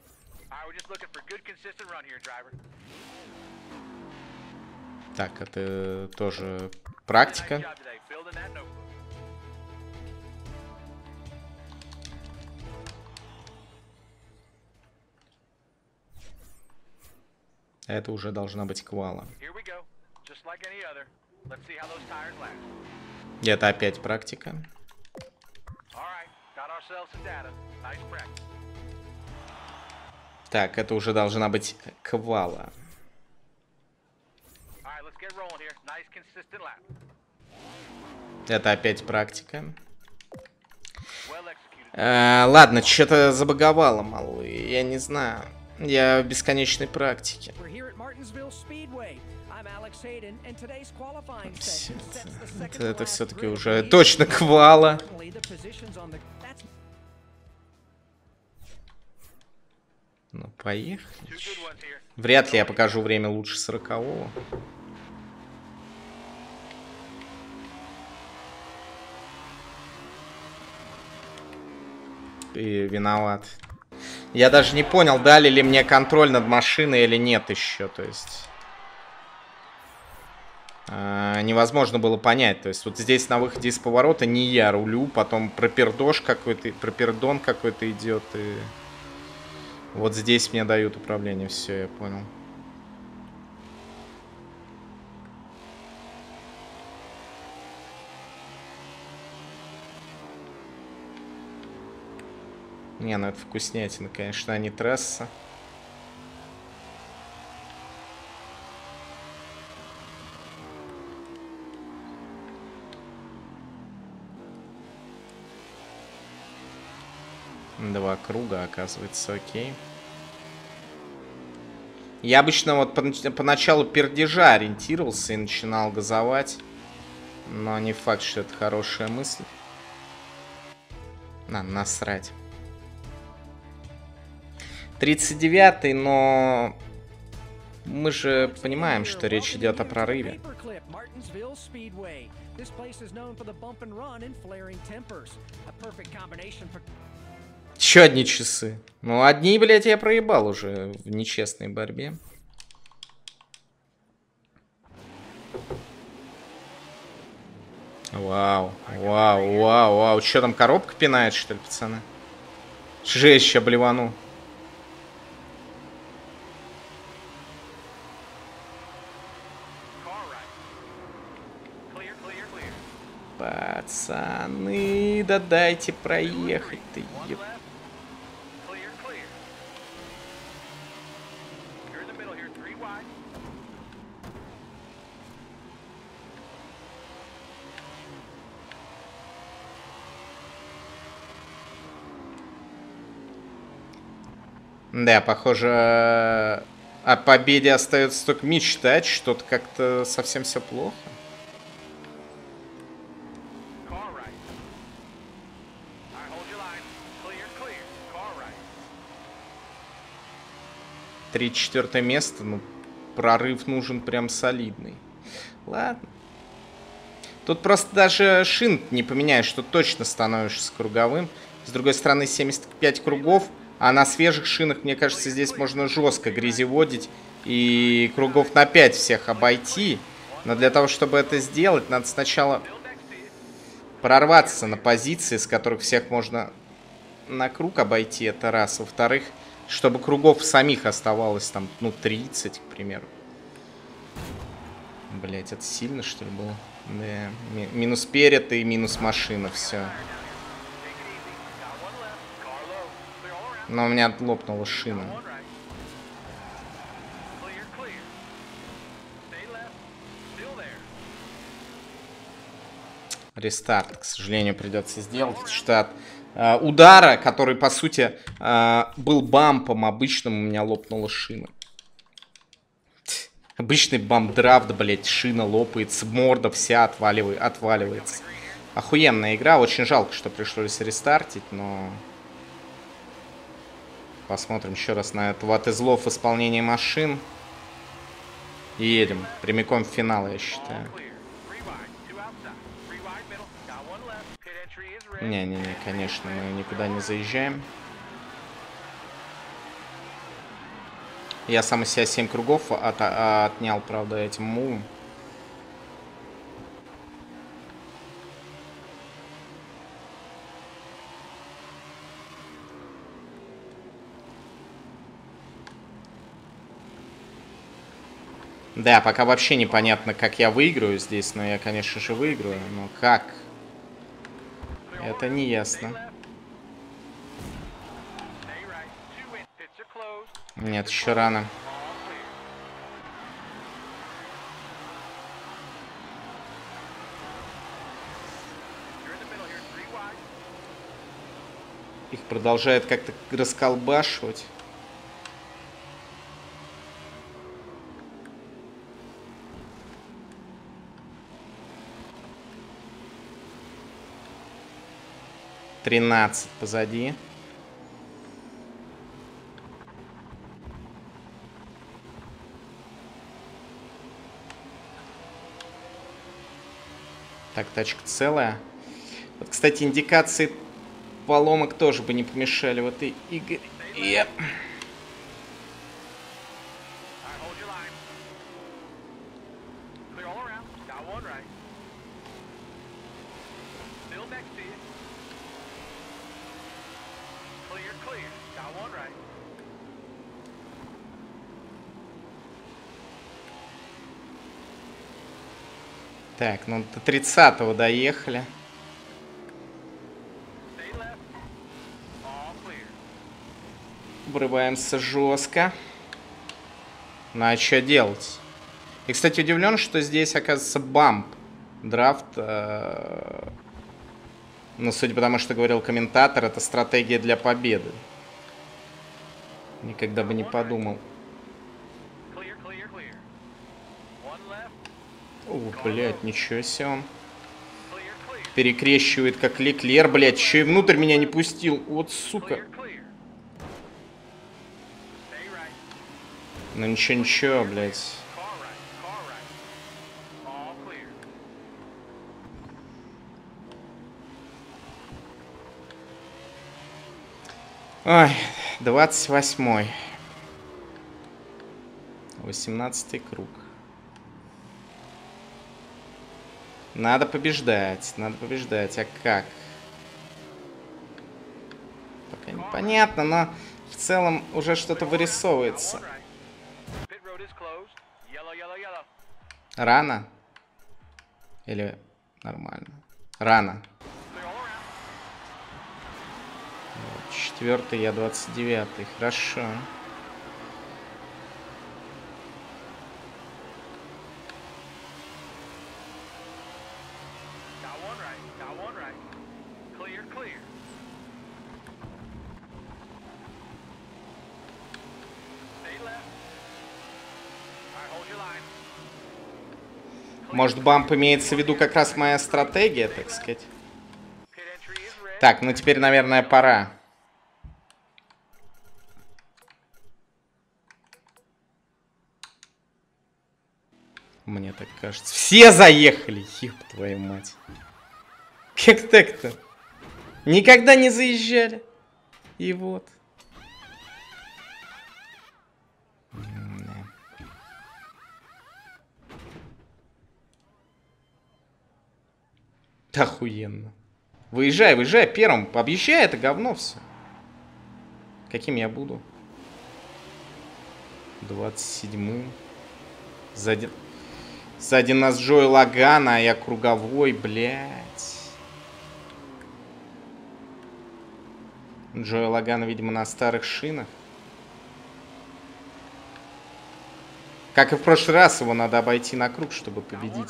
Так, это тоже практика. Это уже должна быть квала. Это опять практика. Так, это уже должна быть квала. Это опять практика. Ладно, что-то забаговало, малый. Я не знаю. Я в бесконечной практике. Это все-таки уже точно квала. Ну, поехали. Вряд ли я покажу время лучше 40-го. И виноват. Я даже не понял, дали ли мне контроль над машиной или нет еще, то есть... невозможно было понять. То есть вот здесь на выходе из поворота не я рулю, потом пропердош какой-то, пропердон какой-то идет, и... Вот здесь мне дают управление, все, я понял. Не, ну это вкуснятина, конечно, а не трасса. 2 круга, оказывается, окей. Я обычно вот по началу пердежа ориентировался и начинал газовать. Но не факт, что это хорошая мысль. Насрать. 39-й, но... Мы же понимаем, что речь идет о прорыве. Еще одни часы. Ну, одни, блядь, я проебал уже в нечестной борьбе. Вау, вау, вау, вау. Что там, коробка пинает, что ли, пацаны? Жесть, ща блевану. Пацаны, да дайте проехать-то, еб... Да, похоже, о победе остается только мечтать, что-то как-то совсем все плохо. Четвертое место, ну, прорыв нужен прям солидный. Ладно. Тут просто даже шин не поменяешь, что точно становишься круговым. С другой стороны, 75 кругов, а на свежих шинах, мне кажется, здесь можно жестко грязеводить и кругов на 5 всех обойти. Но для того, чтобы это сделать, надо сначала прорваться на позиции, с которых всех можно на круг обойти, это раз. Во-вторых, чтобы кругов самих оставалось там, ну, 30, к примеру. Блять, это сильно, что ли, было? Да. Минус перед и минус машина, все. Но у меня лопнула шина. Рестарт, к сожалению, придется сделать, потому что от удара, который, по сути, был бампом обычным, у меня лопнула шина. Обычный бамп-драфт, блять, шина лопается, морда вся отваливается. Охуенная игра, очень жалко, что пришлось рестартить, но... Посмотрим еще раз на это вот излов в исполнении машин. И едем прямиком в финал, я считаю. Не-не-не, конечно, мы никуда не заезжаем. Я сам из себя 7 кругов отнял, правда, этим мувом. Да, пока вообще непонятно, как я выиграю здесь, но я, конечно же, выиграю. Но как? Это не ясно. Нет, еще рано. Их продолжает как-то расколбашивать. Тринадцать позади. Так, тачка целая. Вот, кстати, индикации поломок тоже бы не помешали в этой игре. Так, ну до 30-го доехали. Врываемся жестко. Ну а что делать? И, кстати, удивлен, что здесь, оказывается, бамп. Драфт Но судя по тому, что говорил комментатор, это стратегия для победы. Никогда бы не подумал. О, блядь, ничего себе он. Перекрещивает, как Леклер, блядь. Еще и внутрь меня не пустил. Вот, сука. Ну ничего, блядь. Ой, 28-й. 18-й круг. Надо побеждать, а как? Пока непонятно, но в целом уже что-то вырисовывается. Рано? Или нормально? Рано. 4-й, я 29-й. Хорошо. Может, бамп имеется в виду как раз моя стратегия, так сказать? Так, ну теперь, наверное, пора. Мне так кажется. Все заехали! Ёб твою мать. Как так-то? Никогда не заезжали. И вот. Охуенно. Выезжай, выезжай первым. Объезжай это говно все. Каким я буду? 27-м. Сзади нас Джой Лагана, а я круговой, блядь. Джой Лагана, видимо, на старых шинах. Как и в прошлый раз, его надо обойти на круг, чтобы победить.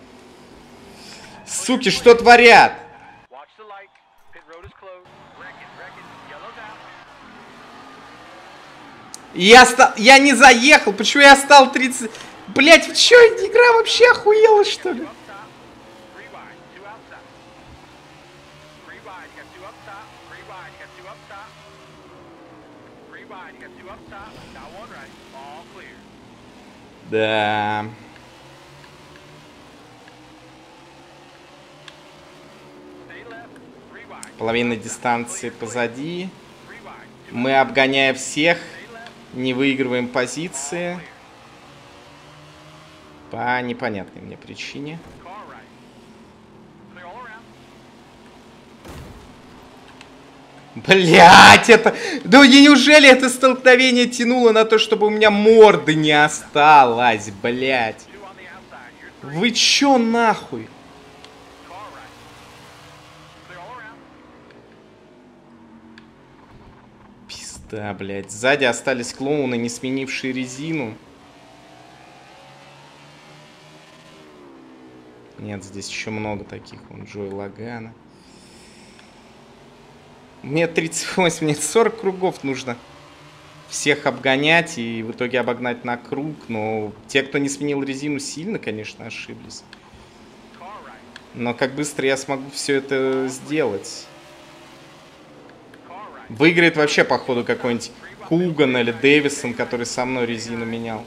Суки, что творят? Я не заехал. Почему я стал 30... Блять, вы чё, игра вообще охуела, что ли? Да. Половина дистанции позади. Мы, обгоняя всех, не выигрываем позиции. По непонятной мне причине. Блять, это... Да неужели это столкновение тянуло на то, чтобы у меня морды не осталось, блять? Вы чё нахуй? Пизда, блять. Сзади остались клоуны, не сменившие резину. Нет, здесь еще много таких. Вон Джой Лагана. Мне 38, мне 40 кругов нужно всех обгонять и в итоге обогнать на круг. Но те, кто не сменил резину, сильно, конечно, ошиблись. Но как быстро я смогу все это сделать? Выиграет вообще, походу, какой-нибудь Куган или Дэвисон, который со мной резину менял.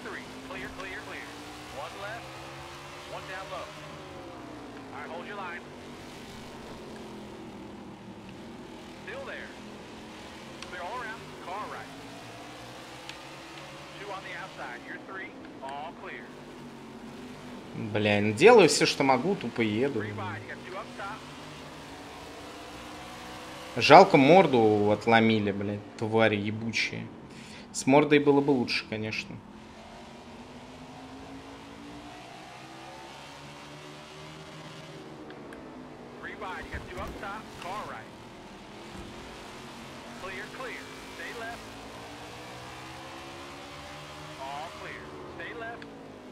Бля, ну делаю все, что могу, тупо еду. Жалко, морду отломили, блядь, твари ебучие. С мордой было бы лучше, конечно.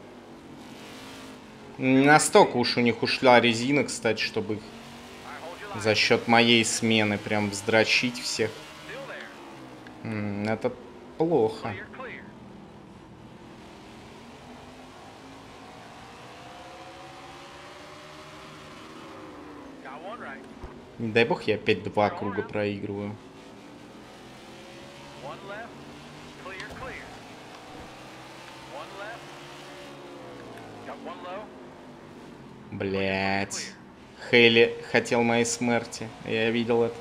Не настолько уж у них ушла резина, кстати, чтобы их За счет моей смены прям вздрочить всех. Это плохо. Не дай бог, я опять 2 круга проигрываю. Блять. Хейли хотел моей смерти. Я видел это.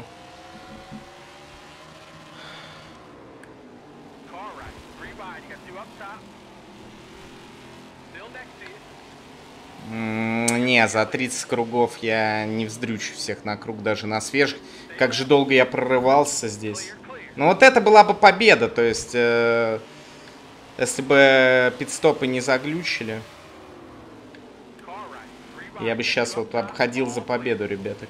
Не, за 30 кругов я не вздрючу всех на круг, даже на свежих. Как же долго я прорывался здесь. Ну вот это была бы победа, то есть... если бы пидстопы не заглючили, я бы сейчас вот обходил за победу, ребяток.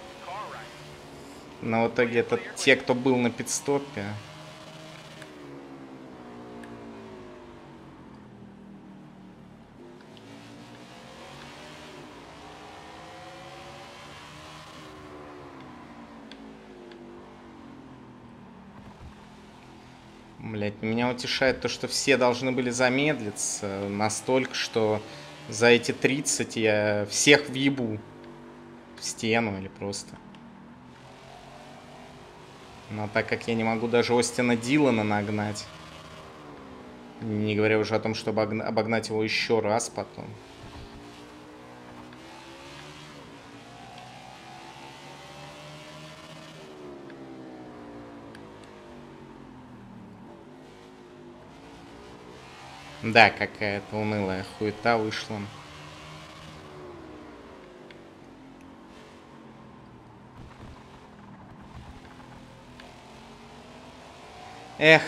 Но в итоге это те, кто был на пидстопе. Блять, меня утешает то, что все должны были замедлиться настолько, что за эти 30 я всех въебу в стену или просто. Но так как я не могу даже Остина Дилана нагнать, не говоря уже о том, чтобы обогнать его еще раз потом. Да, какая-то унылая хуета вышла. Эх.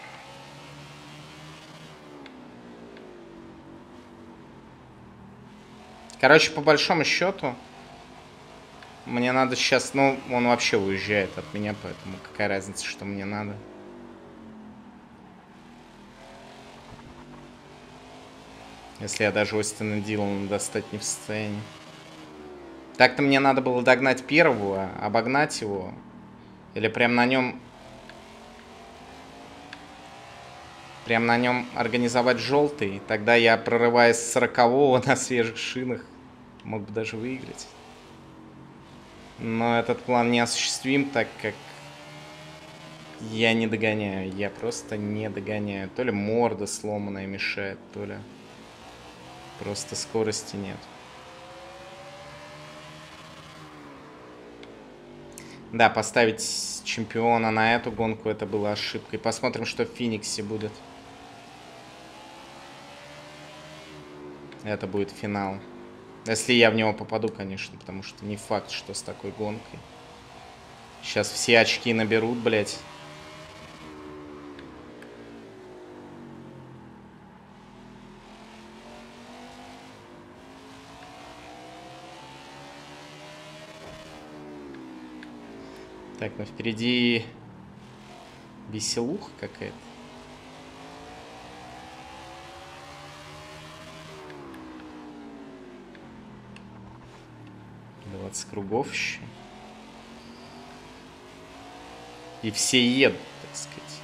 Короче, по большому счету, мне надо сейчас... Ну, он вообще уезжает от меня, поэтому какая разница, что мне надо. Если я даже Остина Дилана достать не в состоянии. Так-то мне надо было догнать первого, обогнать его. Или прям на нем... Прям на нем организовать желтый. Тогда я, прорываясь с 40-го на свежих шинах, мог бы даже выиграть. Но этот план неосуществим, так как я не догоняю. Я просто не догоняю. То ли морда сломанная мешает, то ли просто скорости нет. Да, поставить чемпиона на эту гонку это было ошибкой. Посмотрим, что в Фениксе будет. Это будет финал. Если я в него попаду, конечно, потому что не факт, что с такой гонкой. Сейчас все очки наберут, блядь. Так, ну впереди веселуха какая-то. С кругов еще. И все едут, так сказать.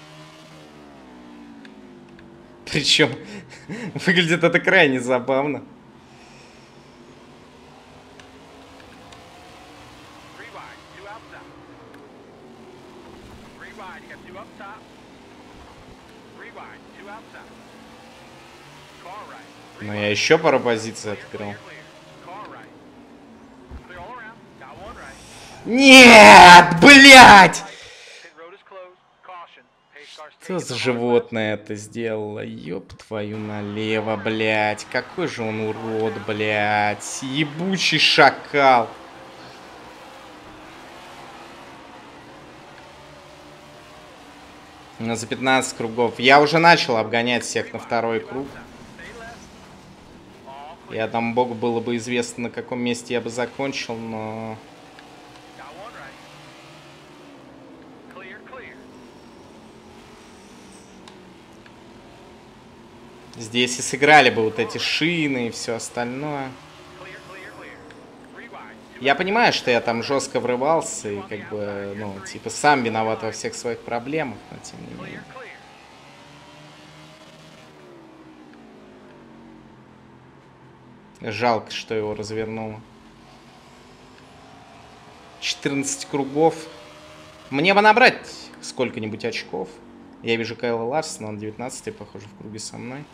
Причем выглядит это крайне забавно. Но я еще пару позиций открыл. Нет, блядь! Что за животное это сделало? Ёб твою налево, блядь. Какой же он урод, блядь. Ебучий шакал. За 15 кругов. Я уже начал обгонять всех на второй круг. И одному богу было бы известно, на каком месте я бы закончил, но... Здесь и сыграли бы вот эти шины и все остальное. Я понимаю, что я там жестко врывался и как бы, ну, типа, сам виноват во всех своих проблемах, но тем не менее. Жалко, что его развернуло. 14 кругов. Мне бы набрать сколько-нибудь очков. Я вижу Кайла Ларсона, он 19-й, похоже, в круге со мной.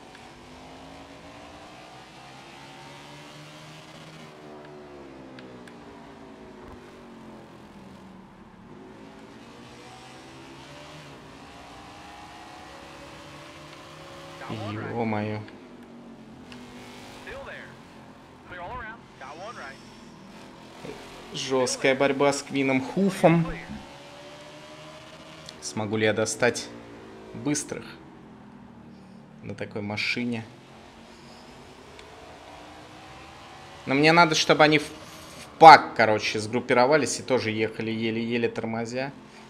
Ё-моё. Жесткая борьба с Квином Хуфом. Смогу ли я достать быстрых на такой машине? Но мне надо, чтобы они в пак, короче, сгруппировались и тоже ехали еле-еле тормозя.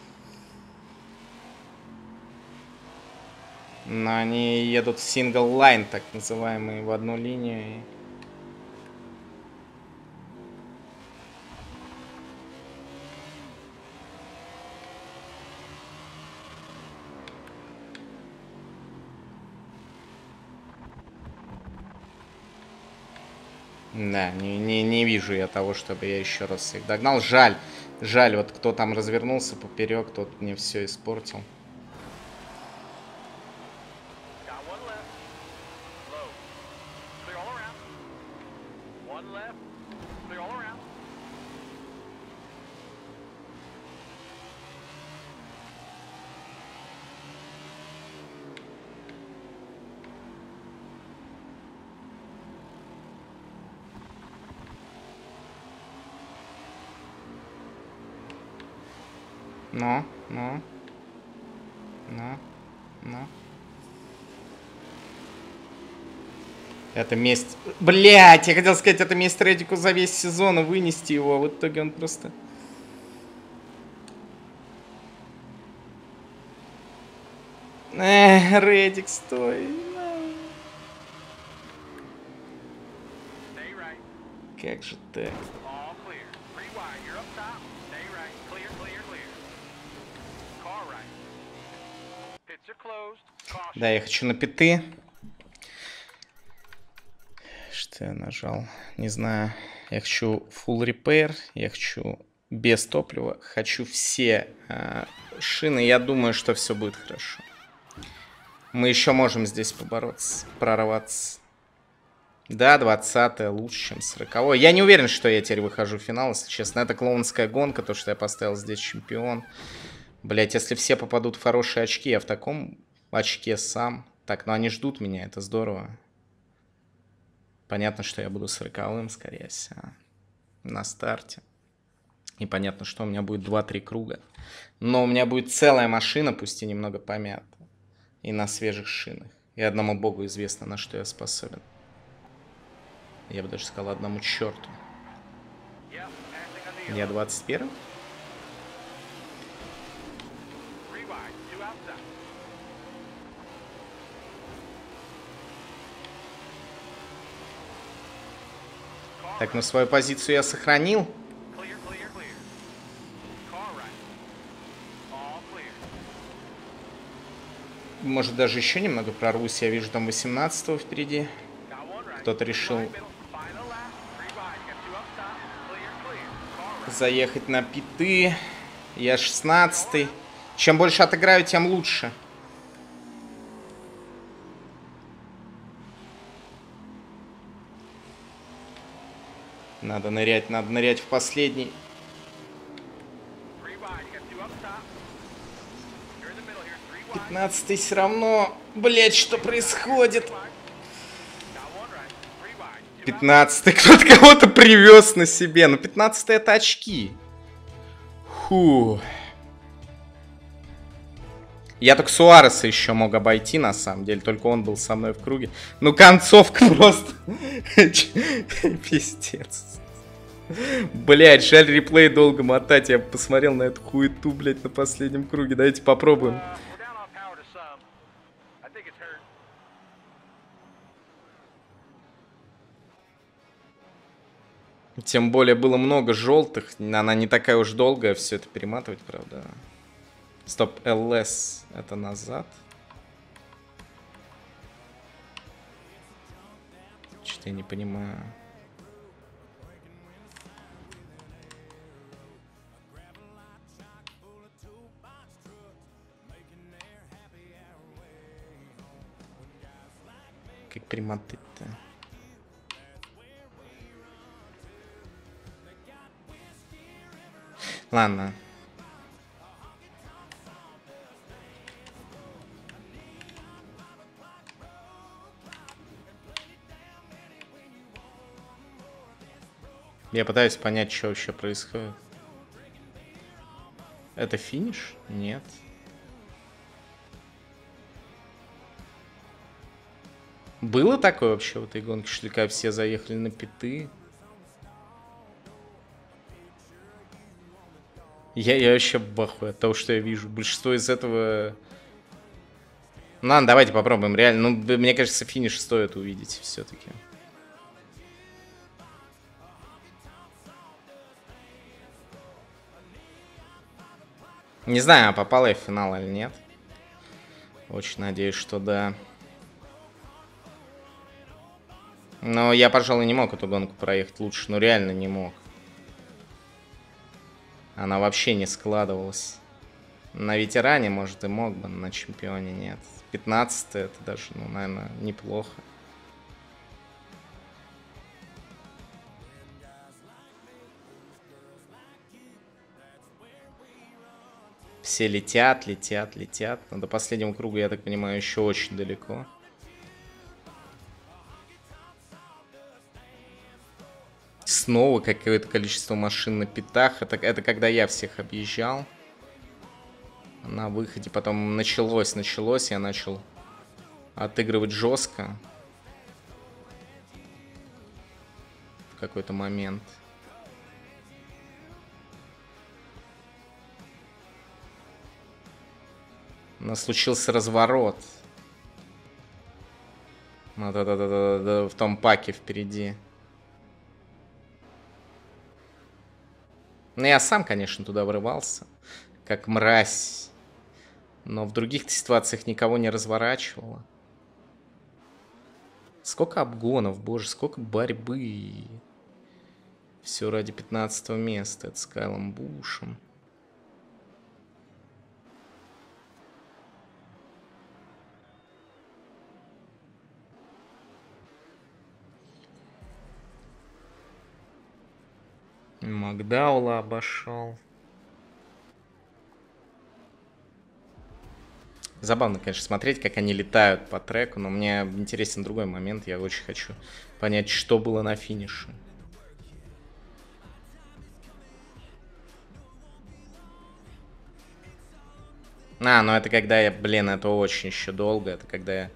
Но они едут в сингл-лайн, так называемый, в одну линию. Да, не вижу я того, чтобы я еще раз всех догнал. Жаль. Жаль, вот кто там развернулся поперек, тот мне все испортил. Ну. Это месть... Блять, я хотел сказать, это месть Редику за весь сезон, и вынести его. В итоге он просто... Редик, стой. Как же так? Да, я хочу на питы. Что я нажал? Не знаю. Я хочу full repair. Я хочу без топлива. Хочу все шины. Я думаю, что все будет хорошо. Мы еще можем здесь побороться, прорваться. Да, 20-е лучше, чем 40-е. Я не уверен, что я теперь выхожу в финал, если честно. Это клоунская гонка, то, что я поставил здесь чемпион. Блять, если все попадут в хорошие очки, я в таком очке сам. Так, ну они ждут меня, это здорово. Понятно, что я буду 40-м, скорее всего, на старте. И понятно, что у меня будет 2-3 круга. Но у меня будет целая машина, пусть и немного помята. И на свежих шинах. И одному богу известно, на что я способен. Я бы даже сказал, одному черту. Я 21-м? Так, ну свою позицию я сохранил. Может, даже еще немного прорвусь. Я вижу, там 18-го впереди. Кто-то решил заехать на питы. Я 16-й. Чем больше отыграю, тем лучше. Надо нырять в последний. 15-й все равно. Блять, что происходит? 15-й. Кто-то кого-то привез на себе. Но 15-й это очки. Фу. Я только Суареса еще мог обойти, на самом деле. Только он был со мной в круге. Ну, концовка просто... Пиздец. Блять, жаль реплей долго мотать. Я посмотрел на эту хуету, блять, на последнем круге. Давайте попробуем. Тем более было много желтых. Она не такая уж долгая. Все это перематывать, правда. Стоп, ЛС. Это назад. Что-то я не понимаю. Как перемотать-то? Ладно. Я пытаюсь понять, что вообще происходит. Это финиш? Нет. Было такое вообще в этой гонке, что ли, когда все заехали на питы? Я вообще в ахуе от того, что я вижу. Большинство из этого... Ну, ладно, давайте попробуем. Реально, ну, мне кажется, финиш стоит увидеть все-таки. Не знаю, попала я в финал или нет. Очень надеюсь, что да. Но я, пожалуй, не мог эту гонку проехать лучше. Ну, реально не мог. Она вообще не складывалась. На ветеране, может, и мог бы, на чемпионе нет. 15-й это даже, ну, наверное, неплохо. Все летят, летят, летят. Но до последнего круга, я так понимаю, еще очень далеко. Снова какое-то количество машин на питах. Это когда я всех объезжал. На выходе потом началось. Я начал отыгрывать жестко. В какой-то момент. У нас случился разворот. В том паке впереди. Ну, я сам, конечно, туда врывался. Как мразь. Но в других ситуациях никого не разворачивало. Сколько обгонов, боже, сколько борьбы. Все ради 15-го места. Это с Кайлом Бушем. Макдаула обошел. Забавно, конечно, смотреть, как они летают по треку, но мне интересен другой момент. Я очень хочу понять, что было на финише. Ну это когда я, блин, это очень еще долго. Это когда я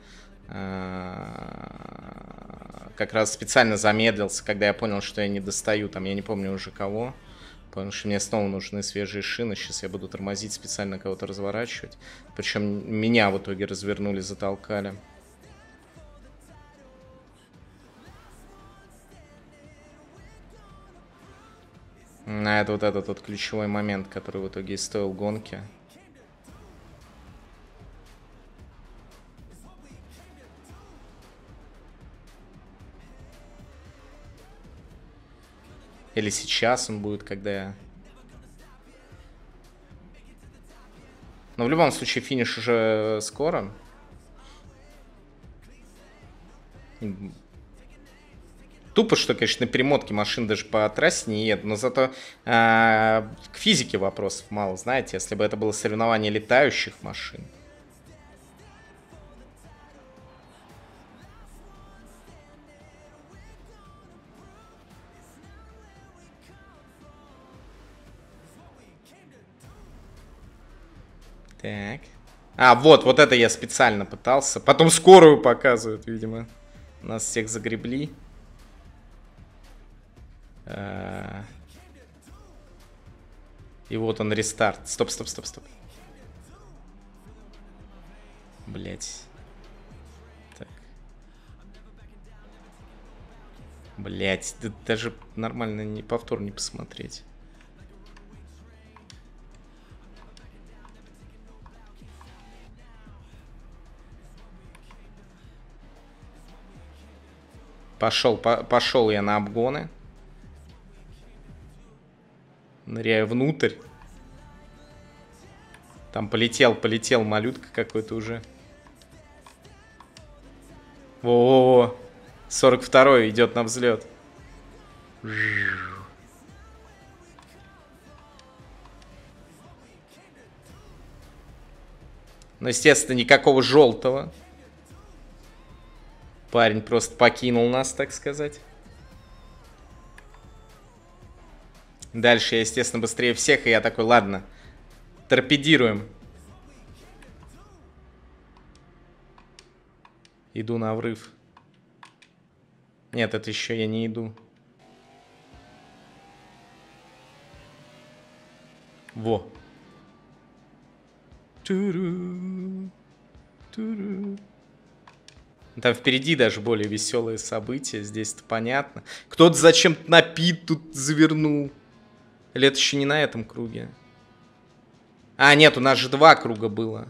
как раз специально замедлился, когда я понял, что я не достаю. Там я не помню уже кого. Потому что мне снова нужны свежие шины. Сейчас я буду тормозить, специально кого-то разворачивать. Причем меня в итоге развернули, затолкали. Это вот этот вот ключевой момент, который в итоге и стоил гонки. Или сейчас он будет, когда я... Но в любом случае финиш уже скоро. Тупо, что, конечно, на перемотке машин даже по трассе не едут, но зато к физике вопросов мало, знаете, если бы это было соревнование летающих машин. Так. Вот это я специально пытался. Потом скорую показывают, видимо. Нас всех загребли. И вот он, рестарт. Стоп. Блять. Так. Блять, да даже нормально повтор не посмотреть. Пошел я на обгоны. Ныряю внутрь. Там полетел малютка какой-то уже. Во-во-во. 42-й идет на взлет. Ну, естественно, никакого желтого. Парень просто покинул нас, так сказать. Дальше я, естественно, быстрее всех, и я такой, ладно, торпедируем. Иду на врыв. Нет, это еще я не иду. Во. Туру, туру. Там впереди даже более веселые события. Здесь-то понятно. Кто-то зачем-то на пит тут завернул. Или это еще не на этом круге? А, нет, у нас же 2 круга было.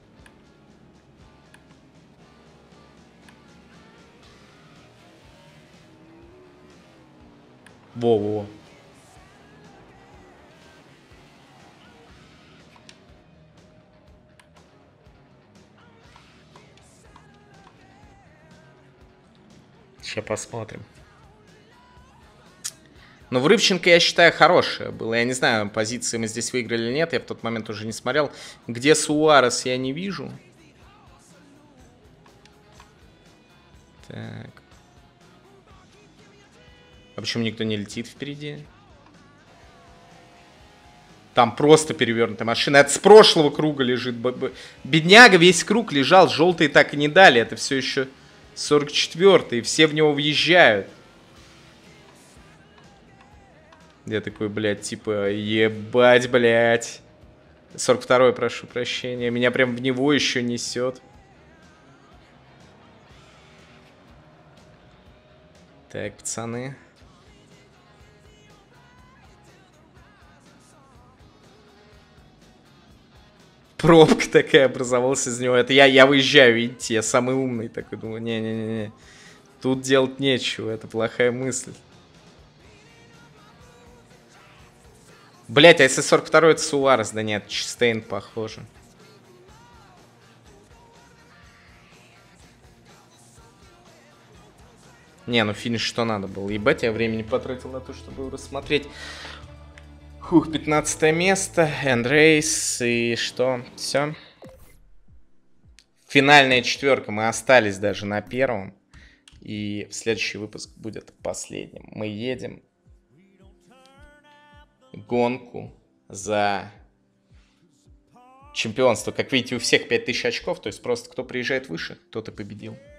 Во-во. Сейчас посмотрим. Но Врывченко, я считаю, хорошее было. Я не знаю, позиции мы здесь выиграли или нет. Я в тот момент уже не смотрел. Где Суарес, я не вижу. Так. А почему никто не летит впереди? Там просто перевернутая машина. Это с прошлого круга лежит. Бедняга весь круг лежал. Желтые так и не дали. Это все еще 44-й. Все в него въезжают. Я такой, блядь, типа, ебать, блядь. 42-й, прошу прощения. Меня прям в него еще несет. Так, пацаны. Пробка такая образовалась из него. Это я выезжаю, видите, я самый умный. Такой думаю, не-не-не. Тут делать нечего, это плохая мысль. Блять, а если 42-й это Суарес? Да нет, Честейн похоже. Не, ну финиш что надо было. Ебать, я времени потратил на то, чтобы его рассмотреть. Хух, 15 место, эндрейс, и что? Все. Финальная 4, мы остались даже на 1. И следующий выпуск будет последним. Мы едем гонку за чемпионство. Как видите, у всех 5000 очков, то есть просто кто приезжает выше, тот и победил.